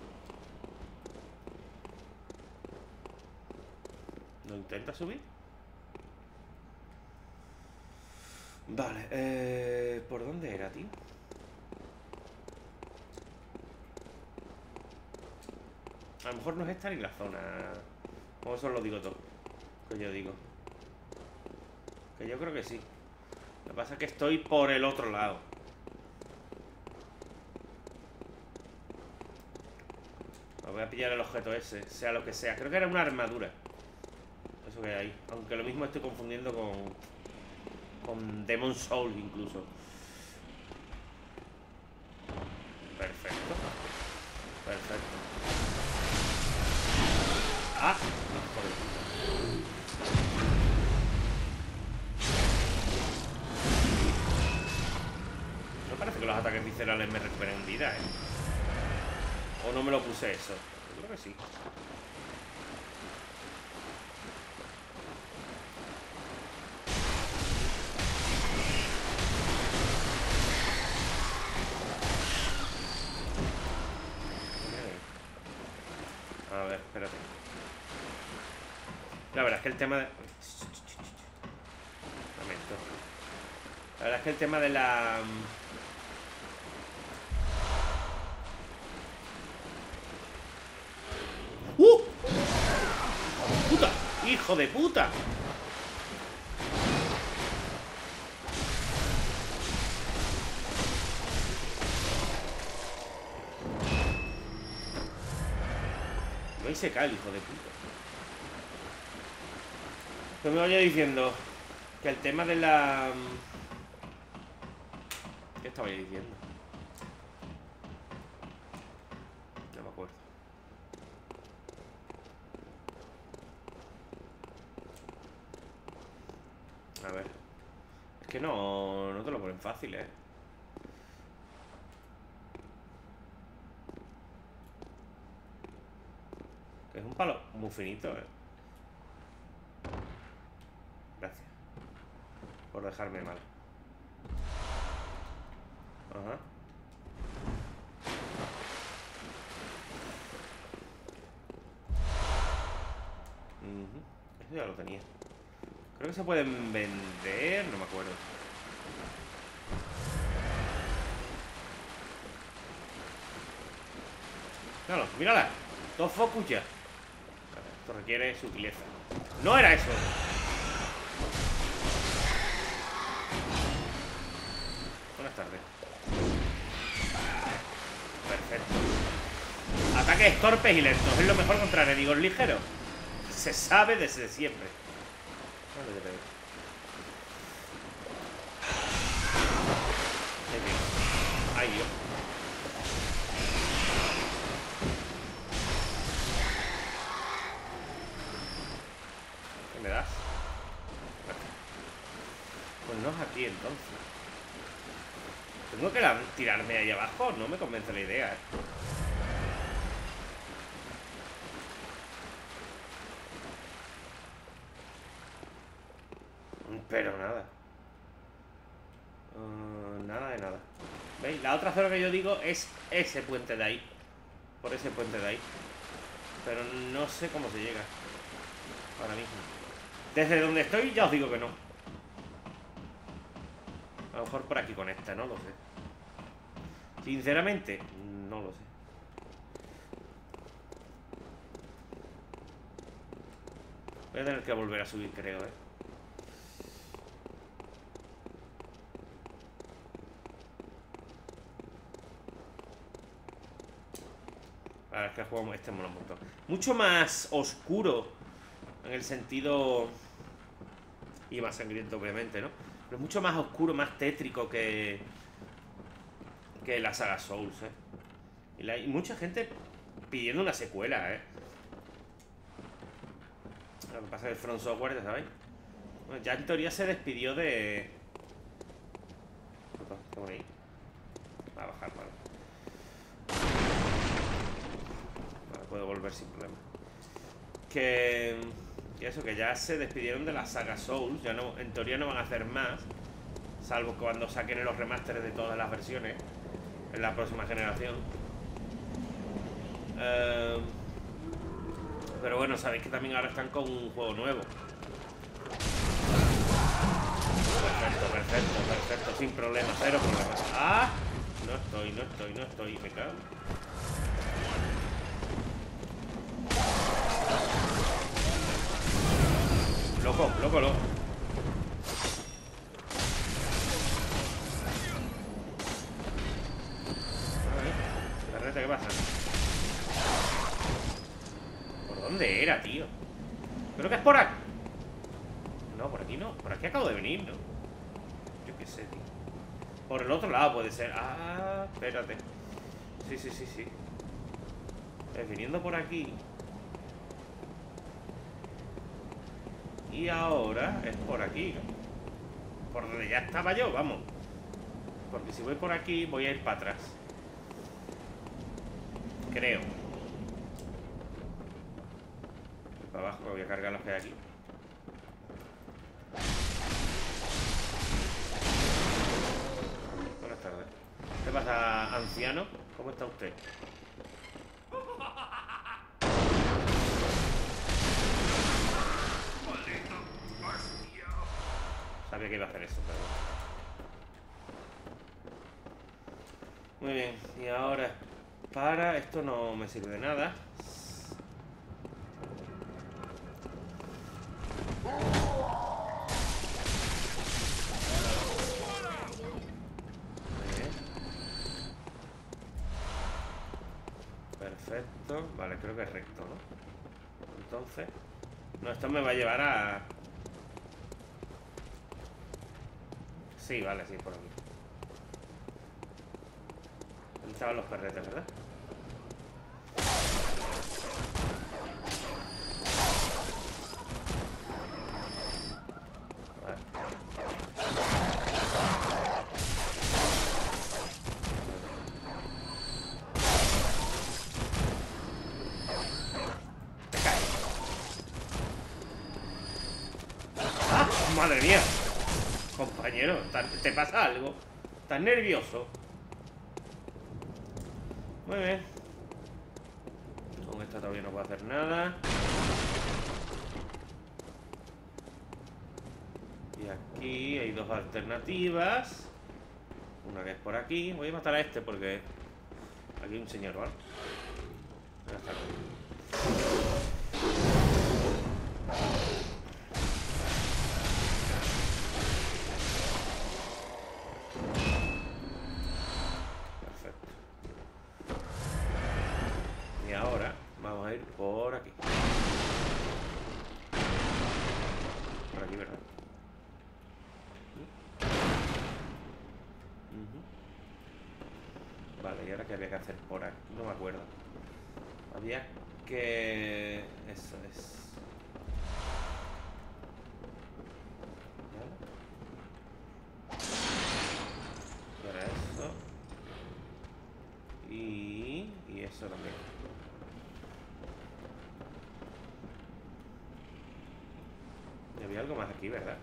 ¿No intenta subir? Vale, eh... ¿por dónde era, tío? A lo mejor no es esta ni la zona. Como eso lo digo todo. Que yo digo. Que yo creo que sí. Lo que pasa es que estoy por el otro lado. Me voy a pillar el objeto ese, sea lo que sea. Creo que era una armadura. Eso que hay ahí. Aunque lo mismo estoy confundiendo con... con Demon Soul incluso. Perfecto. Perfecto. Ah, hijo de puta. No parece que los ataques viscerales me recuperen vida, ¿eh? O no me lo puse eso. Yo creo que sí. A ver, espérate. La verdad es que el tema de... Lamento. La verdad es que el tema de la... ¡Uh! ¡Puta! ¡Hijo de puta! Ahí se cae el hijo de puta. Que me vaya diciendo que el tema de la... ¿Qué estaba yo diciendo? No me acuerdo. A ver. Es que no, no te lo ponen fácil, eh. Que es un palo muy finito, eh. Gracias por dejarme mal. Ajá. Uh-huh. Eso ya lo tenía. Creo que se pueden vender, no me acuerdo. Claro, mírala. Dos focus ya. Esto requiere sutileza. ¡No era eso! Buenas tardes. Perfecto. Ataques torpes y lentos. Es lo mejor contra enemigos ligeros. Se sabe desde siempre. Ay, Dios. ¿Qué me das? Pues no es aquí entonces. Tengo que la tirarme ahí abajo. No me convence la idea, ¿eh? Pero nada. Uh, nada de nada. ¿Veis? La otra zona que yo digo es ese puente de ahí. Por ese puente de ahí. Pero no sé cómo se llega ahora mismo. Desde donde estoy ya os digo que no. A lo mejor por aquí con esta, no lo sé. Sinceramente, no lo sé. Voy a tener que volver a subir, creo, eh. La verdad es que el juego este mola un montón. Mucho más oscuro en el sentido... y más sangriento, obviamente, ¿no? Pero mucho más oscuro, más tétrico que... que la saga Souls, ¿eh? Y, la... y mucha gente pidiendo una secuela, ¿eh? Lo que pasa es que el From Software, ya sabéis. Bueno, ya en teoría se despidió de... ¿Qué por ahí? Va a bajar, vale. puedo volver sin problema. Que, que eso, que ya se despidieron de la saga Souls. Ya no, en teoría no van a hacer más, salvo cuando saquen los remasteres de todas las versiones en la próxima generación. Uh, pero bueno, sabéis que también ahora están con un juego nuevo. Perfecto, perfecto, perfecto, sin problema, cero problemas. ¡Ah! No estoy, no estoy, no estoy, me cago. Loco, loco, loco. A ver, ¿qué pasa? ¿Por dónde era, tío? Creo que es por aquí. No, por aquí no, por aquí acabo de venir, ¿no? Yo qué sé, tío. Por el otro lado puede ser. Ah, espérate. Sí, sí, sí, sí. Es viniendo por aquí. Y ahora es por aquí, ¿no? Por donde ya estaba yo, vamos. Porque si voy por aquí, voy a ir para atrás. Creo. Y para abajo, voy a cargar los que hay aquí. Buenas tardes. ¿Qué pasa, anciano? ¿Cómo está usted? Sabía que iba a hacer eso, pero bueno. Muy bien, y ahora para... Esto no me sirve de nada. Perfecto. Vale, creo que es recto, ¿no? Entonces... No, esto me va a llevar a... Sí, vale, sí, por aquí. Ahí estaban los perretes, ¿verdad? Vale. Te cae. ¡Ah! ¡Madre mía! Compañero, ¿te pasa algo? ¿Estás nervioso? Muy bien. Con esta todavía no puedo hacer nada. Y aquí hay dos alternativas. Una que es por aquí. Voy a matar a este porque aquí hay un señor, ¿vale? Ya está. Por aquí. Por aquí, ¿verdad? Uh-huh. Vale, ¿y ahora qué había que hacer por aquí? No me acuerdo. Había que... Eso es... ¿Vale? Y ahora eso. Y... Y eso también. Había algo más aquí, ¿verdad?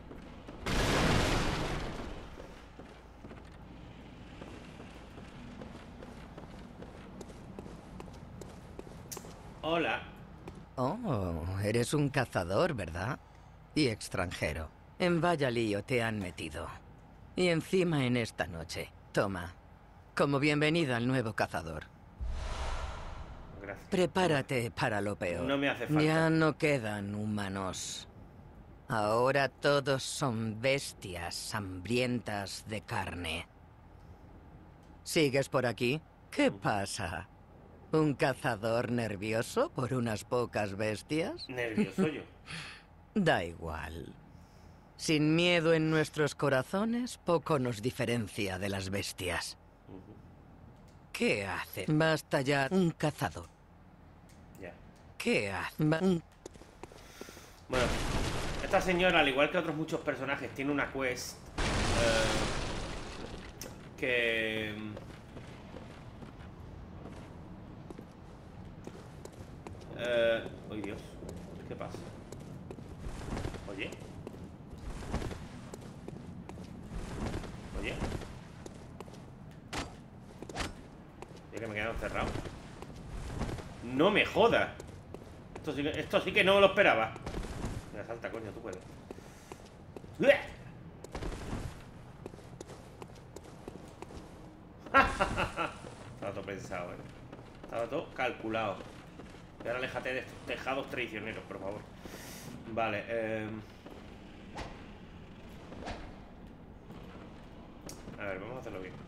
Hola. Oh, eres un cazador, ¿verdad? Y extranjero. En vaya lío te han metido. Y encima en esta noche. Toma. Como bienvenida al nuevo cazador. Gracias. Prepárate para lo peor. No me hace falta. Ya no quedan humanos. Ahora todos son bestias hambrientas de carne. ¿Sigues por aquí? ¿Qué pasa? ¿Un cazador nervioso por unas pocas bestias? Nervioso yo. Da igual. Sin miedo en nuestros corazones, poco nos diferencia de las bestias. ¿Qué hace? Basta ya un cazador. Ya. ¿Qué hace? Ba- un- Bueno, esta señora, al igual que otros muchos personajes, tiene una quest eh, que Eh... ¡Ay, Dios! ¿Qué pasa? Oye. Oye. Ya que me he quedado encerrado. ¡No me jodas! Esto sí que, esto sí que no me lo esperaba. Mira, salta, coño, tú puedes. Estaba todo pensado, ¿eh? Estaba todo calculado. Y ahora aléjate de estos tejados traicioneros, por favor. Vale, eh... a ver, vamos a hacerlo bien.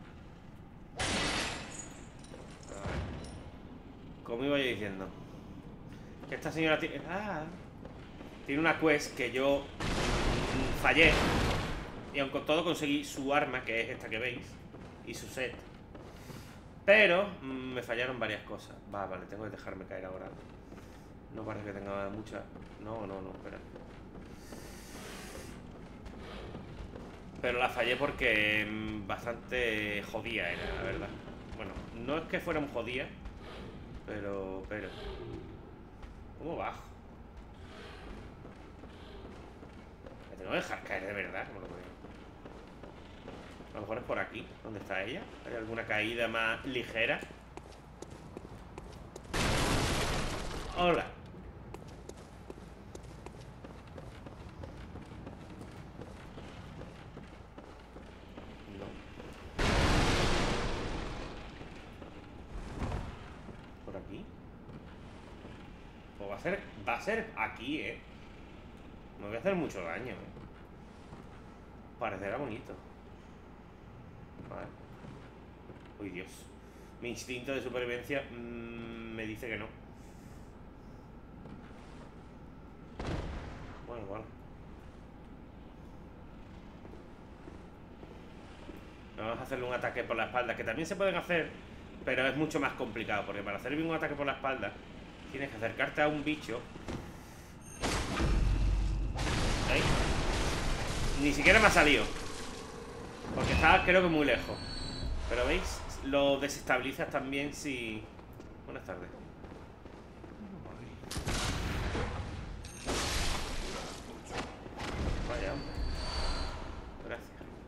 A ver. Como iba yo diciendo, que esta señora tiene... Ah, tiene una quest que yo fallé. Y aunque con todo conseguí su arma, que es esta que veis, y su set. Pero mmm, me fallaron varias cosas. Va, vale, tengo que dejarme caer ahora. No parece que tenga mucha... No, no, no, espera. Pero la fallé porque mmm, bastante jodida era, la verdad. Bueno, no es que fuera un jodida, pero... pero... ¿Cómo bajo? Me tengo que dejar caer de verdad, ¿cómo lo veo? A lo mejor es por aquí. ¿Dónde está ella? ¿Hay alguna caída más ligera? Hola. No. ¿Por aquí? Pues va a ser... Va a ser aquí, ¿eh? Me voy a hacer mucho daño, ¿eh? Parecerá bonito. Vale. Uy, Dios. Mi instinto de supervivencia mmm, me dice que no. Bueno, vale. Vamos a hacerle un ataque por la espalda, que también se pueden hacer, pero es mucho más complicado, porque para hacer bien un ataque por la espalda tienes que acercarte a un bicho. Ahí. Ni siquiera me ha salido, porque estaba creo que muy lejos. Pero veis, lo desestabilizas también si... Buenas tardes. Vaya, hombre. Gracias.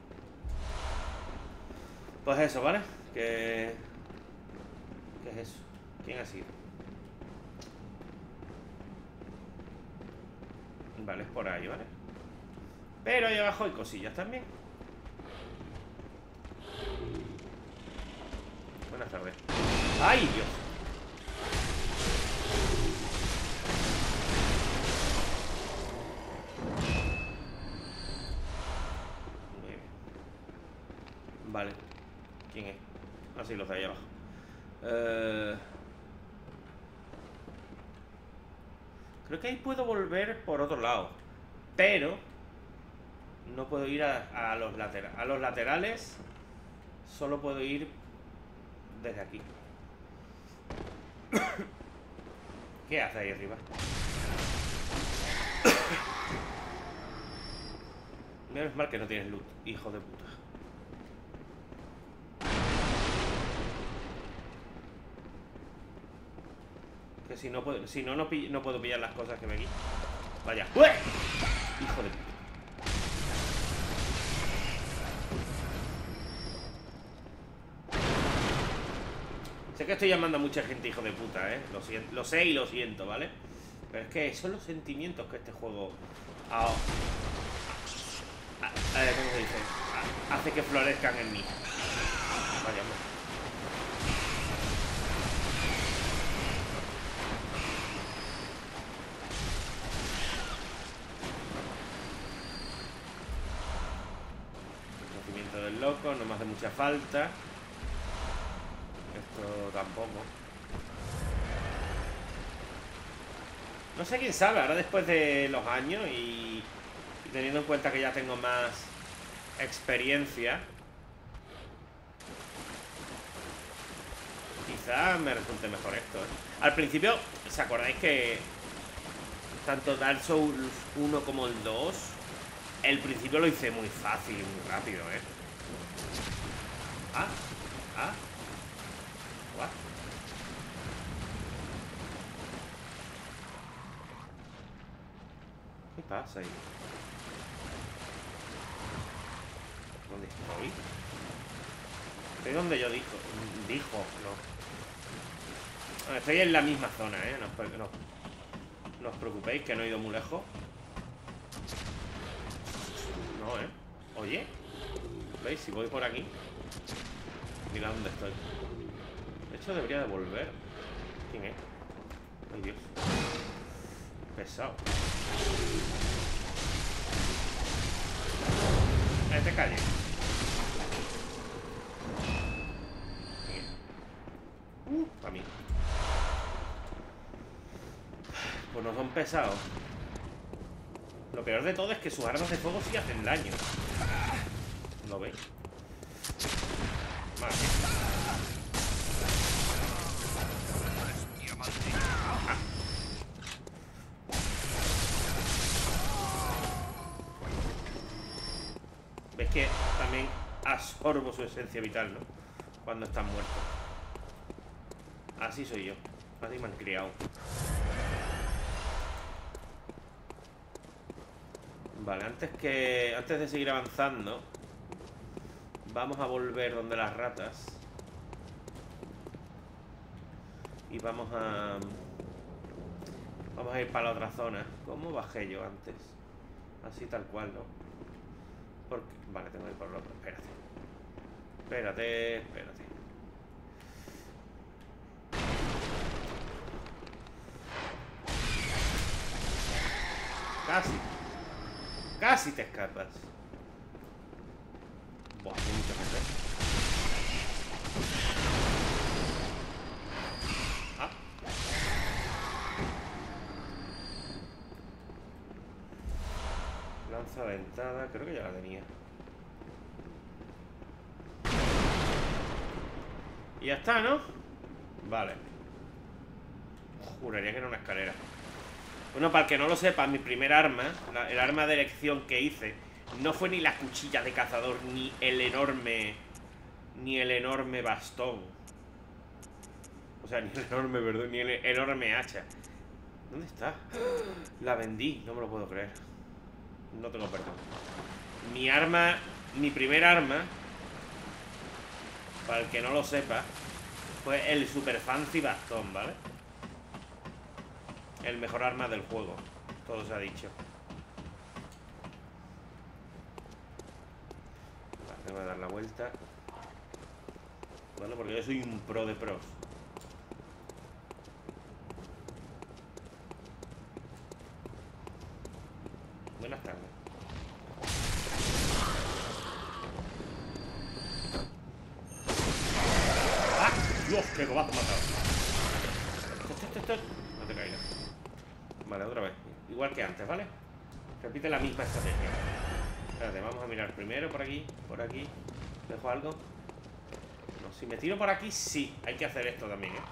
Pues eso, ¿vale? Que... ¿Qué es eso? ¿Quién ha sido? Vale, es por ahí, ¿vale? Pero ahí abajo hay cosillas también. Buenas tardes. ¡Ay, Dios! Muy bien. Vale. ¿Quién es? Ah, sí, los de ahí abajo. Eh... Creo que ahí puedo volver por otro lado. Pero no puedo ir a, a los laterales. A los laterales solo puedo ir desde aquí. ¿Qué hace ahí arriba? Menos mal que no tienes loot, hijo de puta. Que si no puedo, si no, no, no puedo pillar las cosas que me aquí. Vaya. ¡Ué! Hijo de puta. Sé que estoy llamando a mucha gente hijo de puta, ¿eh? Lo, siento, lo sé y lo siento, ¿vale? Pero es que son los sentimientos que este juego... A, a, a, ¿cómo se dice? A, hace que florezcan en mí. Vaya, hombre. El conocimiento del loco no me hace mucha falta. Esto tampoco. No sé, quién sabe, ahora después de los años y, y teniendo en cuenta que ya tengo más experiencia, quizá me resulte mejor esto, ¿eh? Al principio, ¿os acordáis que tanto Dark Souls uno como el dos, el principio lo hice muy fácil y muy rápido, ¿eh? Ah, ah. What? ¿Qué pasa ahí? ¿Dónde estoy? Estoy donde yo dijo. Dijo, no. Estoy en la misma zona, ¿eh? No, no, no os preocupéis, que no he ido muy lejos. No, ¿eh? Oye, ¿veis? Si voy por aquí, mira dónde estoy. De hecho, debería de volver. ¿Quién es? Ay, Dios. Pesado. Eh, te calles. Uh, para mí. Pues no son pesados. Lo peor de todo es que sus armas de fuego sí hacen daño. ¿Lo veis? Vale. Ah. ¿Ves que también absorbo su esencia vital, ¿no? Cuando están muertos. Así soy yo. Así me han criado. Vale, antes que... Antes de seguir avanzando, vamos a volver donde las ratas. Y vamos a... Vamos a ir para la otra zona. ¿Cómo bajé yo antes? Así tal cual, ¿no? Porque... Vale, tengo que ir por el otro. Espérate. Espérate, espérate. Casi. Casi te escapas. Buah, hay mucha gente. Ah. Lanza dentada, creo que ya la tenía. Y ya está, ¿no? Vale. Juraría que era una escalera. Bueno, para el que no lo sepa, mi primer arma, la, el arma de elección que hice, no fue ni la cuchilla de cazador, ni el enorme... Ni el enorme bastón. O sea, ni el enorme, perdón, ni el enorme hacha. ¿Dónde está? La vendí, no me lo puedo creer. No tengo perdón. Mi arma, mi primer arma, para el que no lo sepa, fue el super fancy bastón, ¿vale? El mejor arma del juego. Todo se ha dicho. Vale, tengo que dar la vuelta. Vale, porque yo soy un pro de pros. Buenas tardes. ¡Ah! ¡Dios, qué cobazo me ha matado! No te caigas. Vale, otra vez. Igual que antes, ¿vale? Repite la misma estrategia. Espérate, vamos a mirar primero por aquí, por aquí. ¿Dejo algo? No, si me tiro por aquí, sí. Hay que hacer esto también, ¿eh?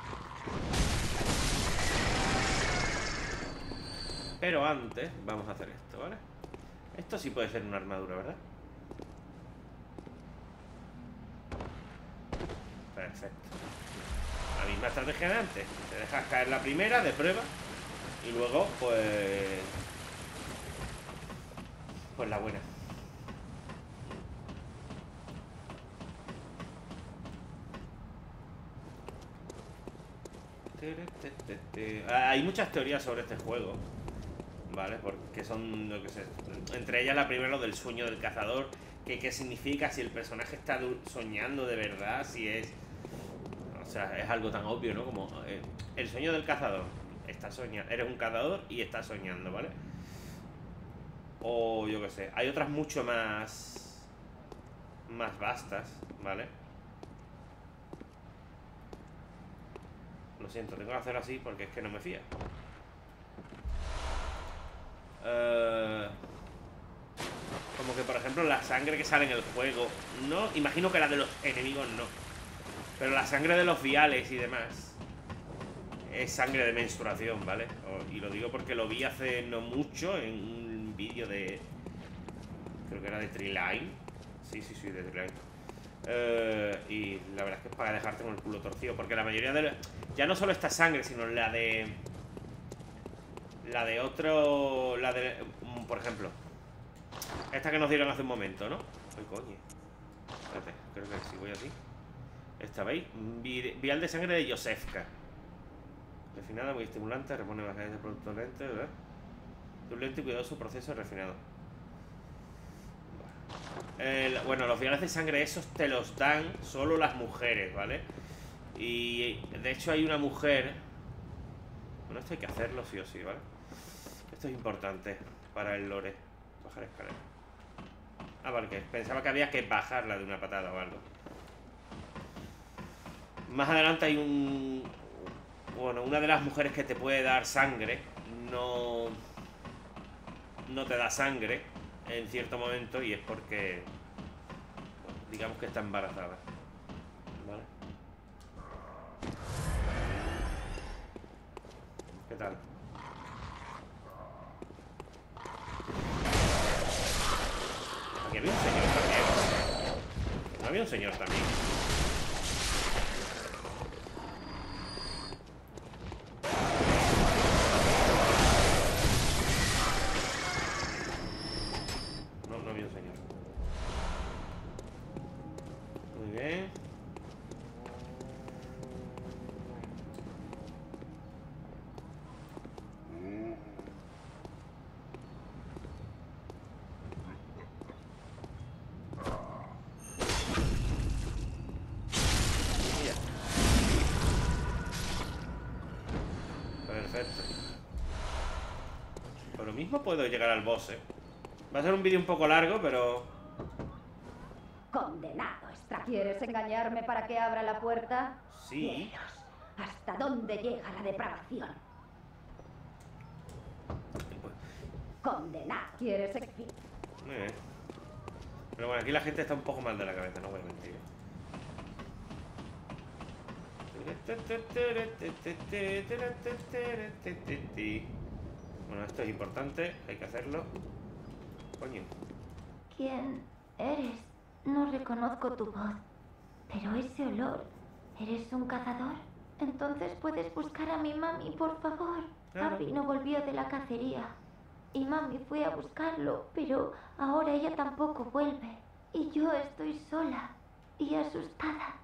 Pero antes vamos a hacer esto, ¿vale? Esto sí puede ser una armadura, ¿verdad? Perfecto. La misma estrategia de antes. Te dejas caer la primera de prueba. Y luego, pues... Pues la buena. Hay muchas teorías sobre este juego, ¿vale? Porque son, lo que sé, entre ellas la primera, lo del sueño del cazador. Que qué significa, si el personaje está soñando de verdad, si es... O sea, es algo tan obvio, ¿no? Como eh, el sueño del cazador. Está soñando, eres un cazador y estás soñando, ¿vale? O yo qué sé, hay otras mucho más Más vastas, ¿vale? Lo siento, tengo que hacer así porque es que no me fía. uh, Como que por ejemplo la sangre que sale en el juego, no, imagino que la de los enemigos no, pero la sangre de los viales y demás es sangre de menstruación, ¿vale? Y lo digo porque lo vi hace no mucho en un vídeo de... Creo que era de Treeline. Sí, sí, sí, de Treeline. Uh, y la verdad es que es para dejarte con el culo torcido. Porque la mayoría de... Ya no solo esta sangre, sino la de... La de otro... La de como por ejemplo esta que nos dieron hace un momento, ¿no? Ay, coño. Espérate, creo que si voy así. Esta, ¿veis? Vial de sangre de Josefka. Refinada, muy estimulante, repone bajas de producto lento, ¿verdad? Un lento y cuidadoso proceso refinado. El, bueno, los viales de sangre esos te los dan solo las mujeres, ¿vale? Y de hecho hay una mujer. Bueno, esto hay que hacerlo sí o sí, ¿vale? Esto es importante para el lore. Bajar escalera. Ah, vale, que pensaba que había que bajarla de una patada o algo. Más adelante hay un... Bueno, una de las mujeres que te puede dar sangre no... No te da sangre en cierto momento y es porque... Bueno, digamos que está embarazada. ¿Vale? ¿Qué tal? Aquí había un señor también. ¿No había un señor también? No, no había un señor. Muy bien. Por lo mismo puedo llegar al boss, ¿eh? Va a ser un vídeo un poco largo, pero... Condenado, Extra. ¿Quieres engañarme para que abra la puerta? Sí. Cielos, ¿hasta dónde llega la depravación? Condenado, ¿quieres exigir? Muy bien. Pero bueno, aquí la gente está un poco mal de la cabeza, no voy a mentir. Bueno, esto es importante, hay que hacerlo. Coño. ¿Quién eres? No reconozco tu voz. Pero ese olor... ¿Eres un cazador? Entonces puedes buscar a mi mami, por favor. Claro. Papi no volvió de la cacería. Y mami fue a buscarlo, pero ahora ella tampoco vuelve. Y yo estoy sola y asustada.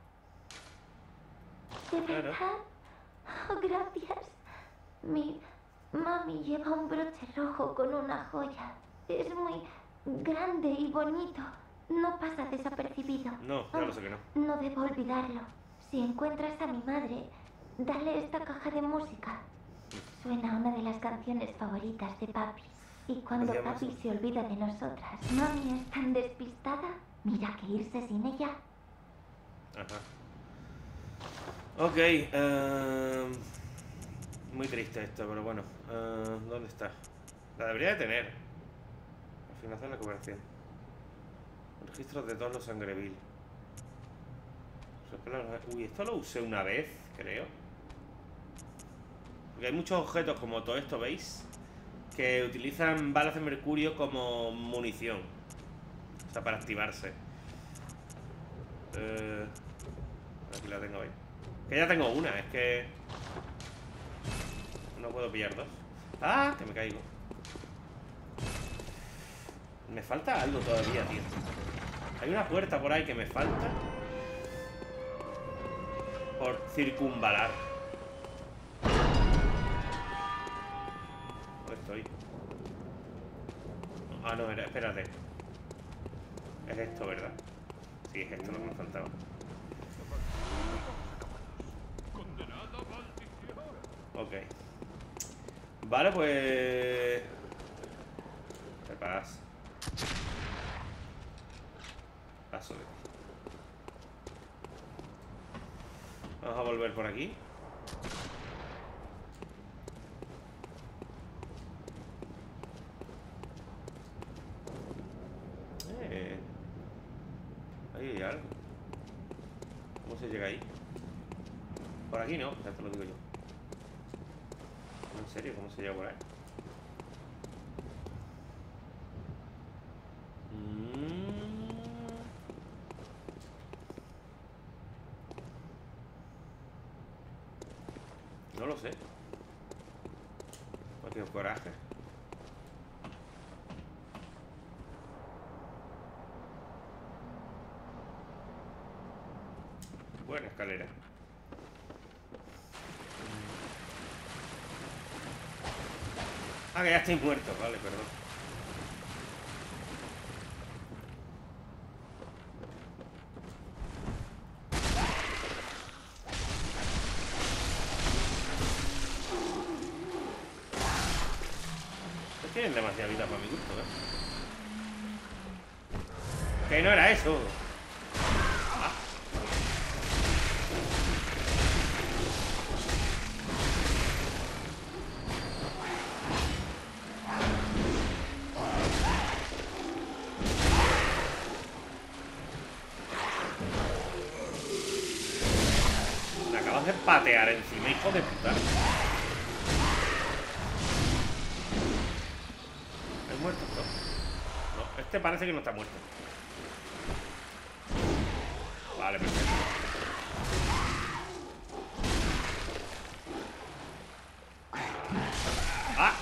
¿De Claro. verdad? Oh, gracias. Mi mami lleva un broche rojo con una joya. Es muy grande y bonito. No pasa desapercibido. No, ya lo sé que no. No debo olvidarlo. Si encuentras a mi madre, dale esta caja de música. Suena una de las canciones favoritas de papi. Y cuando Oye, papi vamos. se olvida de nosotras, mami es tan despistada. Mira que irse sin ella. Ajá. Ok, eh, muy triste esto, pero bueno. eh, ¿Dónde está? La debería de tener. Afinación de la cooperación. Registros de todos los Sangreville. Uy, esto lo usé una vez, creo. Porque hay muchos objetos como todo esto, ¿veis? Que utilizan balas de mercurio como munición. O sea, para activarse. Eh, aquí la tengo, ¿veis? Que ya tengo una, es que... No puedo pillar dos. ¡Ah! Que me caigo. Me falta algo todavía, tío. Hay una puerta por ahí que me falta por circunvalar. ¿Dónde estoy? Ah, no, era, espérate. Es esto, ¿verdad? Sí, es esto lo que me faltaba. Ok. Vale, pues... ¿Qué pasa? Paso de... Vamos a volver por aquí. Eh. Ahí hay algo. ¿Cómo se llega ahí? Por aquí no, ya te lo digo yo. ¿En serio? ¿Cómo se llega por ahí? Mm. No lo sé. No tengo coraje. Buena escalera. Ah, que ya estoy muerto. Vale, perdón. Tienen demasiada vida para mi gusto, ¿eh? Que no era eso. Ah. Me acabas de patear encima, hijo de puta. ¿Muerto esto? No, este parece que no está muerto. Vale, perfecto. ¡Ah!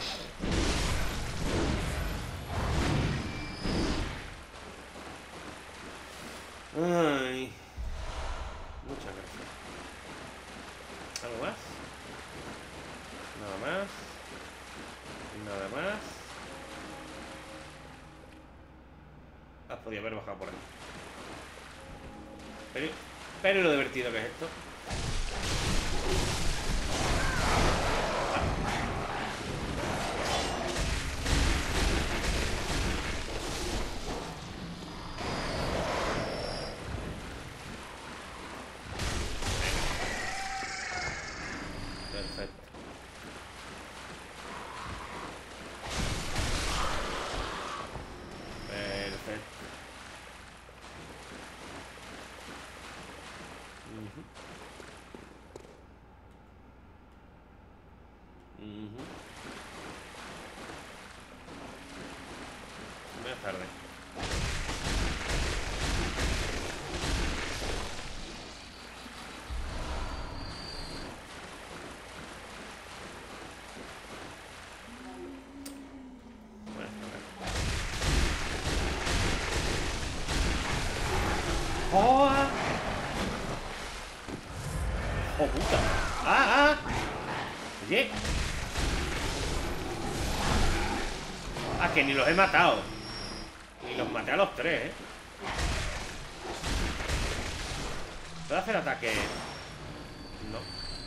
Ay. Muchas gracias. ¿Algo más? Nada más. Nada más. Las podía haber bajado por aquí. Pero, pero lo divertido que es esto. Perfecto. Perfecto. Uh-huh. Uh-huh. Buenas tardes. ¡Oh! ¡Oh, puta! ¡Ah, ah! Oye. Ah, que ni los he matado. Ni los maté a los tres, ¿eh? ¿Puedo hacer ataque? No.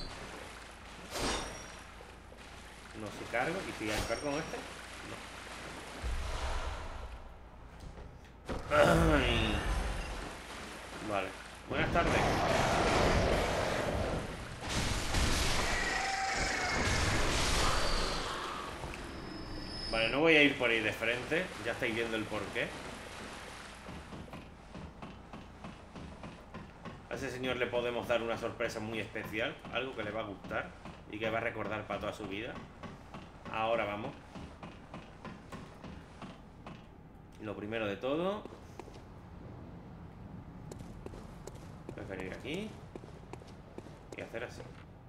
No, si cargo. ¿Y si cargo con este? No. Ay. Vale. Buenas tardes. Vale, no voy a ir por ahí de frente. Ya estáis viendo el porqué. A ese señor le podemos dar una sorpresa muy especial. Algo que le va a gustar y que va a recordar para toda su vida. Ahora vamos. Lo primero de todo, voy a venir aquí y hacer así.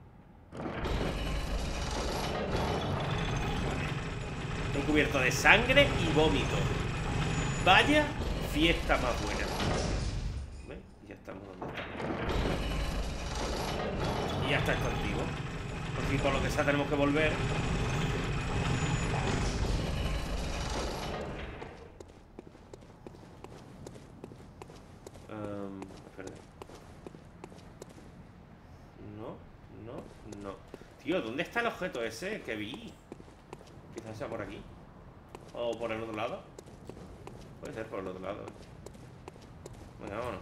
Estoy cubierto de sangre y vómito. Vaya fiesta más buena. ¿Ves? Y ya estamos donde estamos. Y ya está esto activo. Por fin, por lo que sea, tenemos que volver. Um, espérate. No, no, no. Tío, ¿dónde está el objeto ese que vi? Quizás sea por aquí. O por el otro lado. Puede ser por el otro lado. Venga, vámonos.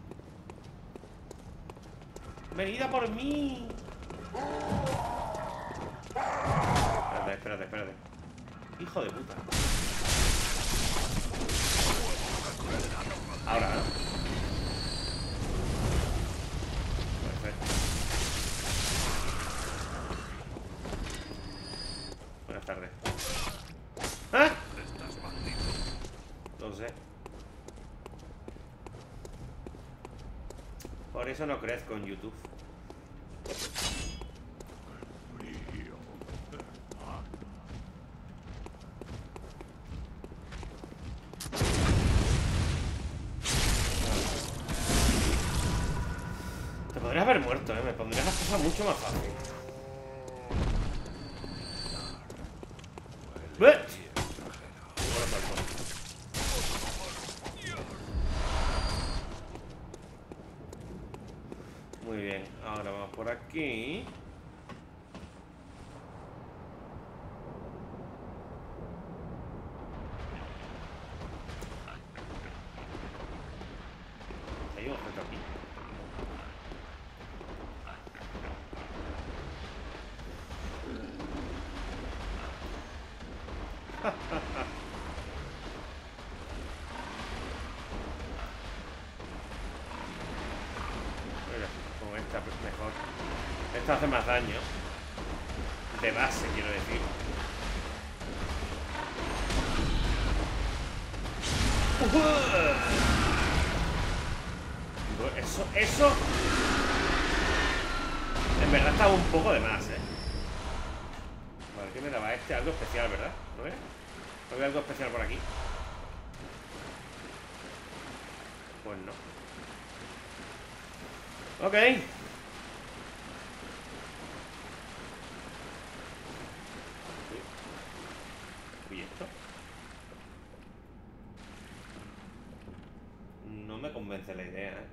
¡Venid a por mí! Espérate, espérate, espérate. Hijo de puta. Ahora, ¿no? Perfecto. Buenas tardes. ¿Ah? Entonces, por eso no crezco en YouTube. haber muerto, ¿eh? Me pondría las cosas mucho más fácil. ¡Ve! Muy bien, ahora vamos por aquí. Hay un objeto aquí. Mira, con esta mejor. Esta hace más daño. De base, quiero decir. Eso, eso. En verdad estaba un poco de más, eh. Vale, ¿qué me daba este? Algo especial, ¿verdad? ¿No ve? ¿No ve algo especial por aquí? Pues no. Ok. ¿Y esto? No me convence la idea, ¿eh?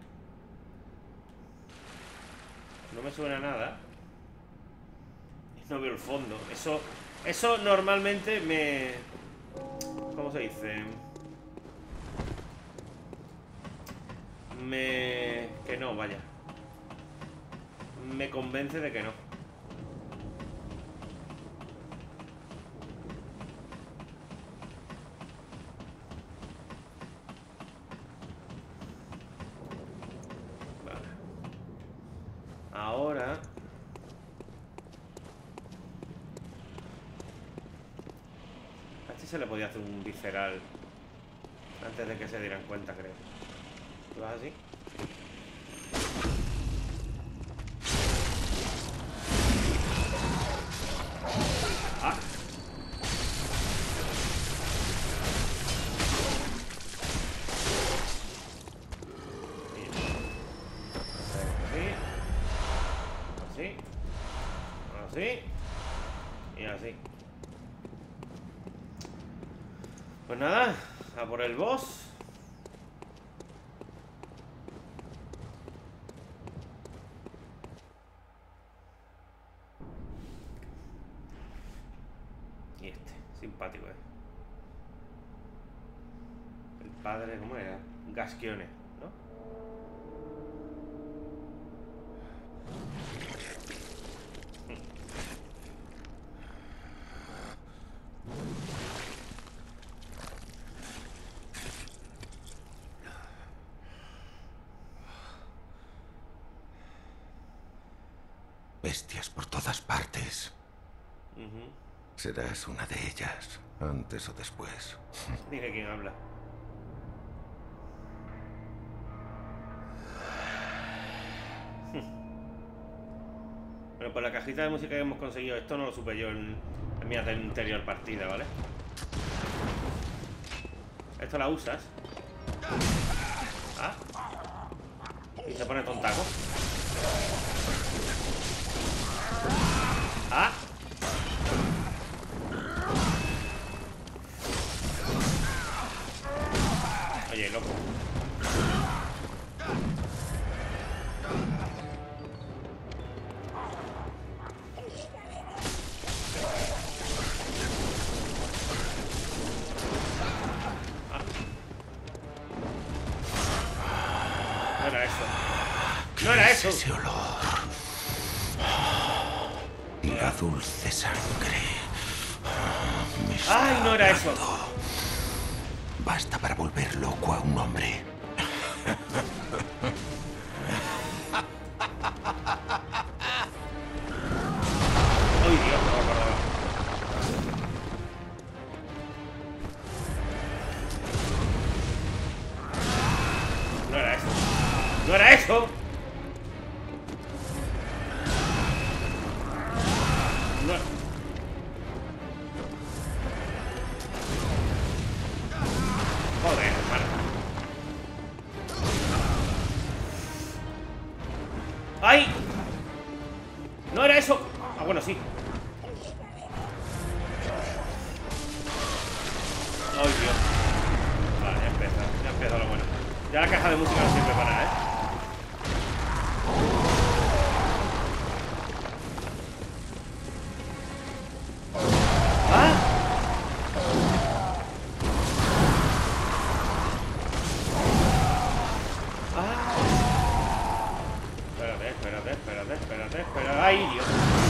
No me suena nada. No veo el fondo. Eso, eso normalmente me... ¿Cómo se dice? Me... Que no, vaya. Me convence de que no. Vale. Ahora... A este se le podía hacer un visceral antes de que se dieran cuenta, creo. ¿Lo vas así? ¡Ah! Así. Así. Así. Y así. Pues nada, a por el boss. Y este, simpático, eh. El padre, ¿cómo era? Gasquione, ¿no? Bestias por todas partes. Uh-huh. Serás una de ellas, antes o después. Dile quién habla. Bueno, pues la cajita de música que hemos conseguido, esto no lo supe yo en, en mi anterior partida, ¿vale? Esto la usas. Ah. Y se pone tontaco. Ah. Oye, loco. Ah. No era eso. No era eso. Ese olor. La dulce sangre. Me está Ay, no era eso. hablando. Basta para volver loco a un hombre. Ay, Dios, no me acordaba. No era eso. No era eso. No. Joder, hermano. ¡Ay! así. ¡Ay, Dios! Vale, ya empieza, ya empieza lo bueno. Ya la caja de música no sirve para nada, ¿eh? ¡Ah! ¡Ah! Espérate, espérate, espérate, espérate, espérate. ¡Ay, Dios!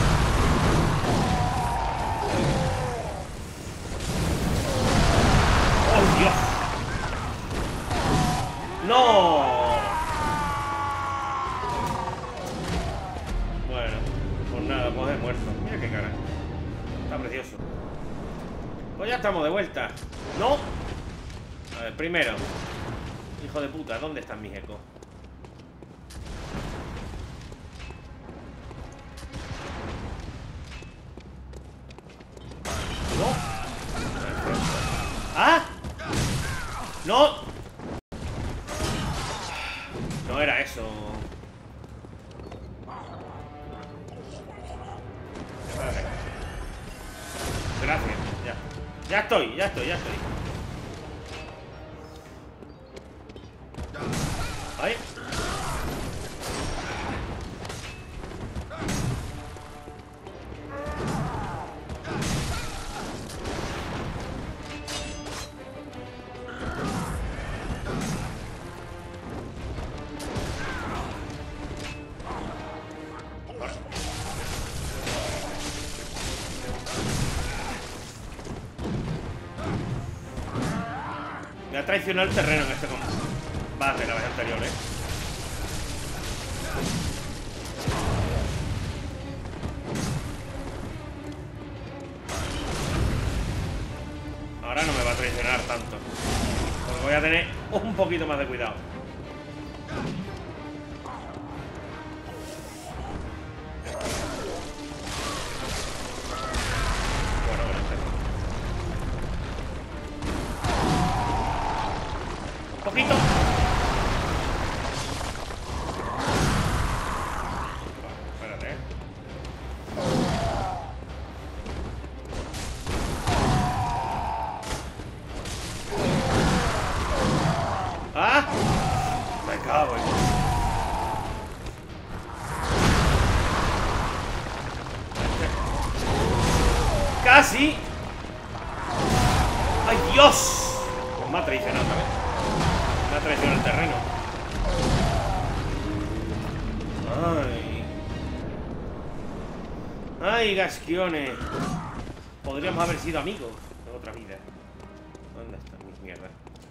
¡Oh, Dios! ¡No! Bueno, pues nada, pues he muerto. Mira qué cara. Está precioso. Pues ya estamos de vuelta. ¡No! A ver, primero. Hijo de puta, ¿dónde están mis ecos? ¡No! ¡Ah! ¡No! No era eso. Vale. Gracias, ya. Ya estoy, ya estoy, ya estoy. Ahí. Me ha traicionado el terreno en este combate, la vez anterior, ¿eh? Ahora no me va a traicionar tanto, porque voy a tener un poquito más de cuidado. Bueno, bueno, un poquito. Espérate, ¿eh? ¡Ah! Me cago en... ¡Casi! ¡Ay, Dios! Pues me ha traicionado otra vez. Me ha traicionado el terreno. ¡Ay! ¡Ay, Gasquione! Podríamos haber sido amigos en otra vida. ¿Dónde están mis mierdas?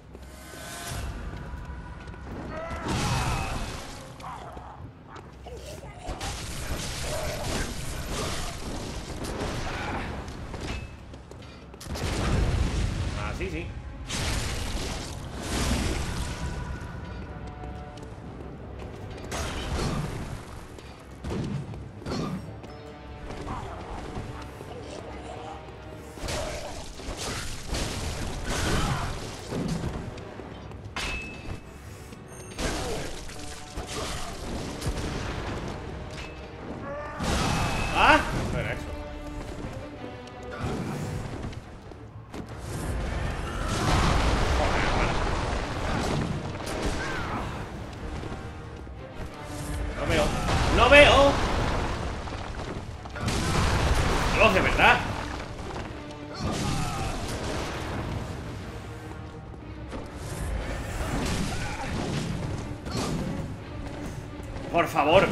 Ah, sí, sí. ¡Ah! No era eso. Joder, hermano. No veo. ¡No veo! ¡Dios, de verdad! Por favor.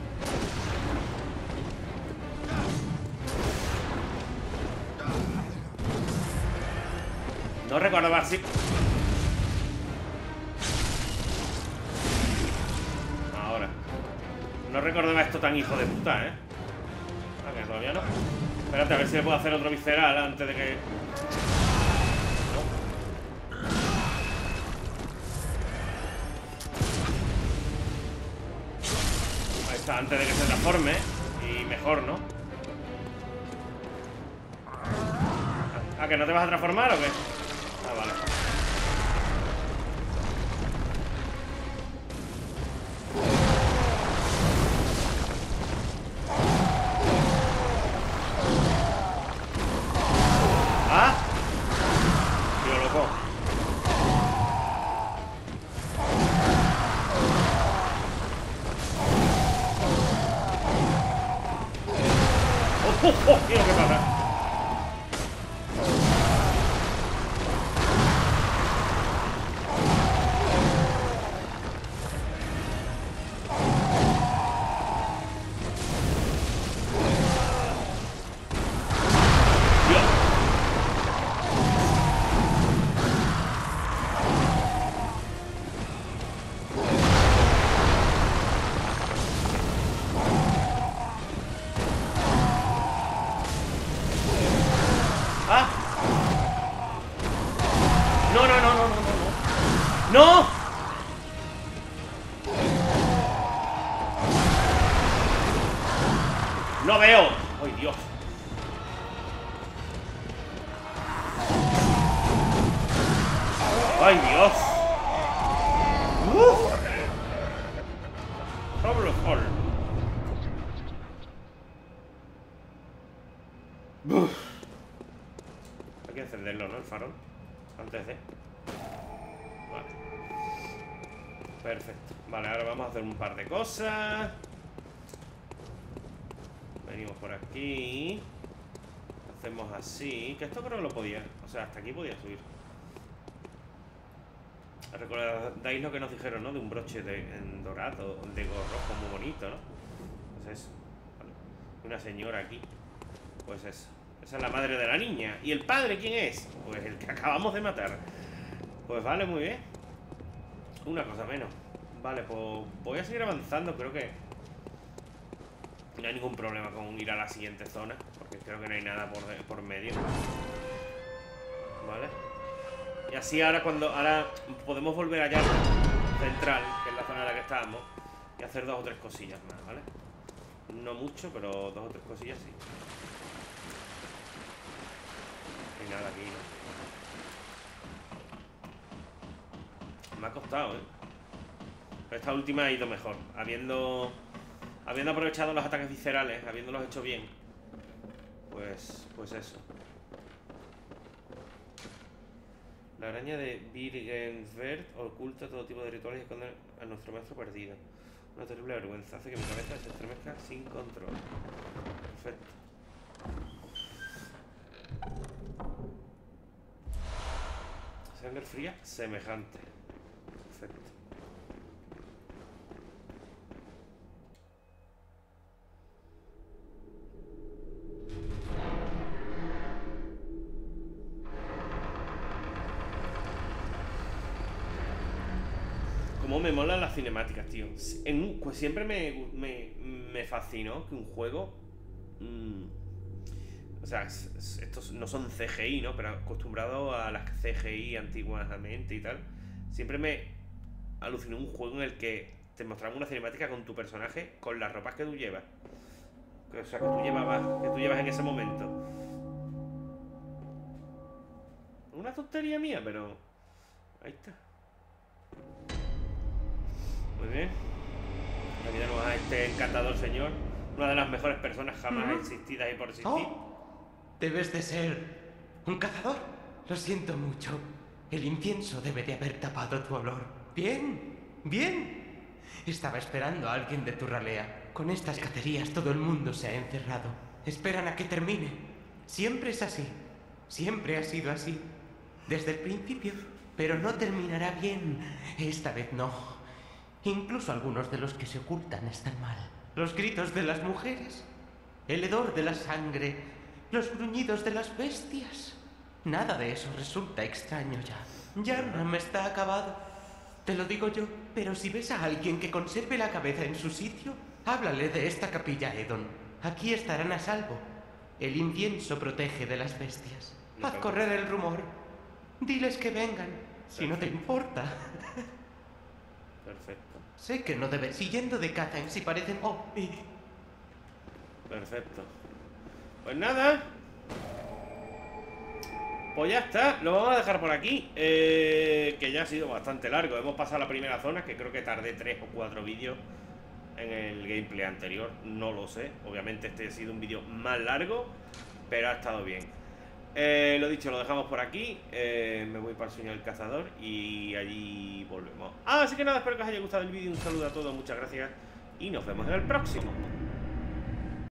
No recordaba así. Ahora. No recordaba esto tan hijo de puta, ¿eh? Ah, que todavía no. Espérate, a ver si le puedo hacer otro visceral antes de que... No. Ahí está, antes de que se transforme. Y mejor, ¿no? ¿Ah, que no te vas a transformar o qué? Ah, vale. ¡Oh, tío, qué pasa! ¡No! ¡No veo! ¡Ay, Dios! ¡Ay, Dios! ¡Uf! Trouble Hall. ¡Uf! Hay que encenderlo, ¿no? El farol. Antes de... Vale. Perfecto. Vale, ahora vamos a hacer un par de cosas. Venimos por aquí. Hacemos así. Que esto creo que lo podía. O sea, hasta aquí podía subir. Recordáis lo que nos dijeron, ¿no? De un broche de, en dorado, de rojo muy bonito, ¿no? Pues eso. Vale. Una señora aquí. Pues eso. Esa es la madre de la niña. ¿Y el padre quién es? Pues el que acabamos de matar. Pues vale, muy bien. Una cosa menos. Vale, pues voy a seguir avanzando. Creo que no hay ningún problema con ir a la siguiente zona, porque creo que no hay nada por, por medio. Vale. Y así ahora cuando... Ahora podemos volver allá central, que es la zona en la que estábamos, y hacer dos o tres cosillas más, ¿vale? No mucho, pero dos o tres cosillas sí. No hay nada aquí, ¿no? Me ha costado, ¿eh? Pero esta última ha ido mejor. Habiendo Habiendo aprovechado los ataques viscerales, habiéndolos hecho bien. Pues, pues eso. La araña de Birgenverd oculta todo tipo de rituales y esconde a nuestro maestro perdido. Una terrible vergüenza. Hace que mi cabeza se estremezca sin control. Perfecto. Sangre fría semejante. Perfecto. Cómo me molan las cinemáticas, tío. En, pues siempre me, me, me fascinó que un juego... Mmm, o sea, estos no son C G I, ¿no? Pero acostumbrado a las C G I antiguamente y tal. Siempre me alucinó un juego en el que te mostraba una cinemática con tu personaje, con las ropas que tú llevas. O sea, que tú llevabas, que tú llevas en ese momento. Una tontería mía, pero... Ahí está. Muy bien. Aquí tenemos a este encantador señor. Una de las mejores personas jamás ¿Mm? existidas y por existir. Oh, debes de ser un cazador. Lo siento mucho. El incienso debe de haber tapado tu olor. Bien, bien. Estaba esperando a alguien de tu ralea. Con estas cacerías todo el mundo se ha encerrado. Esperan a que termine. Siempre es así. Siempre ha sido así. Desde el principio. Pero no terminará bien. Esta vez no. Incluso algunos de los que se ocultan están mal. Los gritos de las mujeres, el hedor de la sangre, los gruñidos de las bestias. Nada de eso resulta extraño ya. Ya no me está acabado. Te lo digo yo, pero si ves a alguien que conserve la cabeza en su sitio, háblale de esta capilla Edon. Aquí estarán a salvo. El incienso protege de las bestias. Haz correr el rumor. Diles que vengan, si no te importa. Perfecto. Sé que no debes, siguiendo de caza en si parecen... Oh, y... Perfecto. Pues nada. Pues ya está, lo vamos a dejar por aquí. eh, Que ya ha sido bastante largo. Hemos pasado la primera zona, que creo que tardé tres o cuatro vídeos en el gameplay anterior. No lo sé, obviamente este ha sido un vídeo más largo, pero ha estado bien. Eh, lo dicho, lo dejamos por aquí. eh, Me voy para el sueño del cazador y allí volvemos. Ah, así que nada, espero que os haya gustado el vídeo. Un saludo a todos, muchas gracias y nos vemos en el próximo.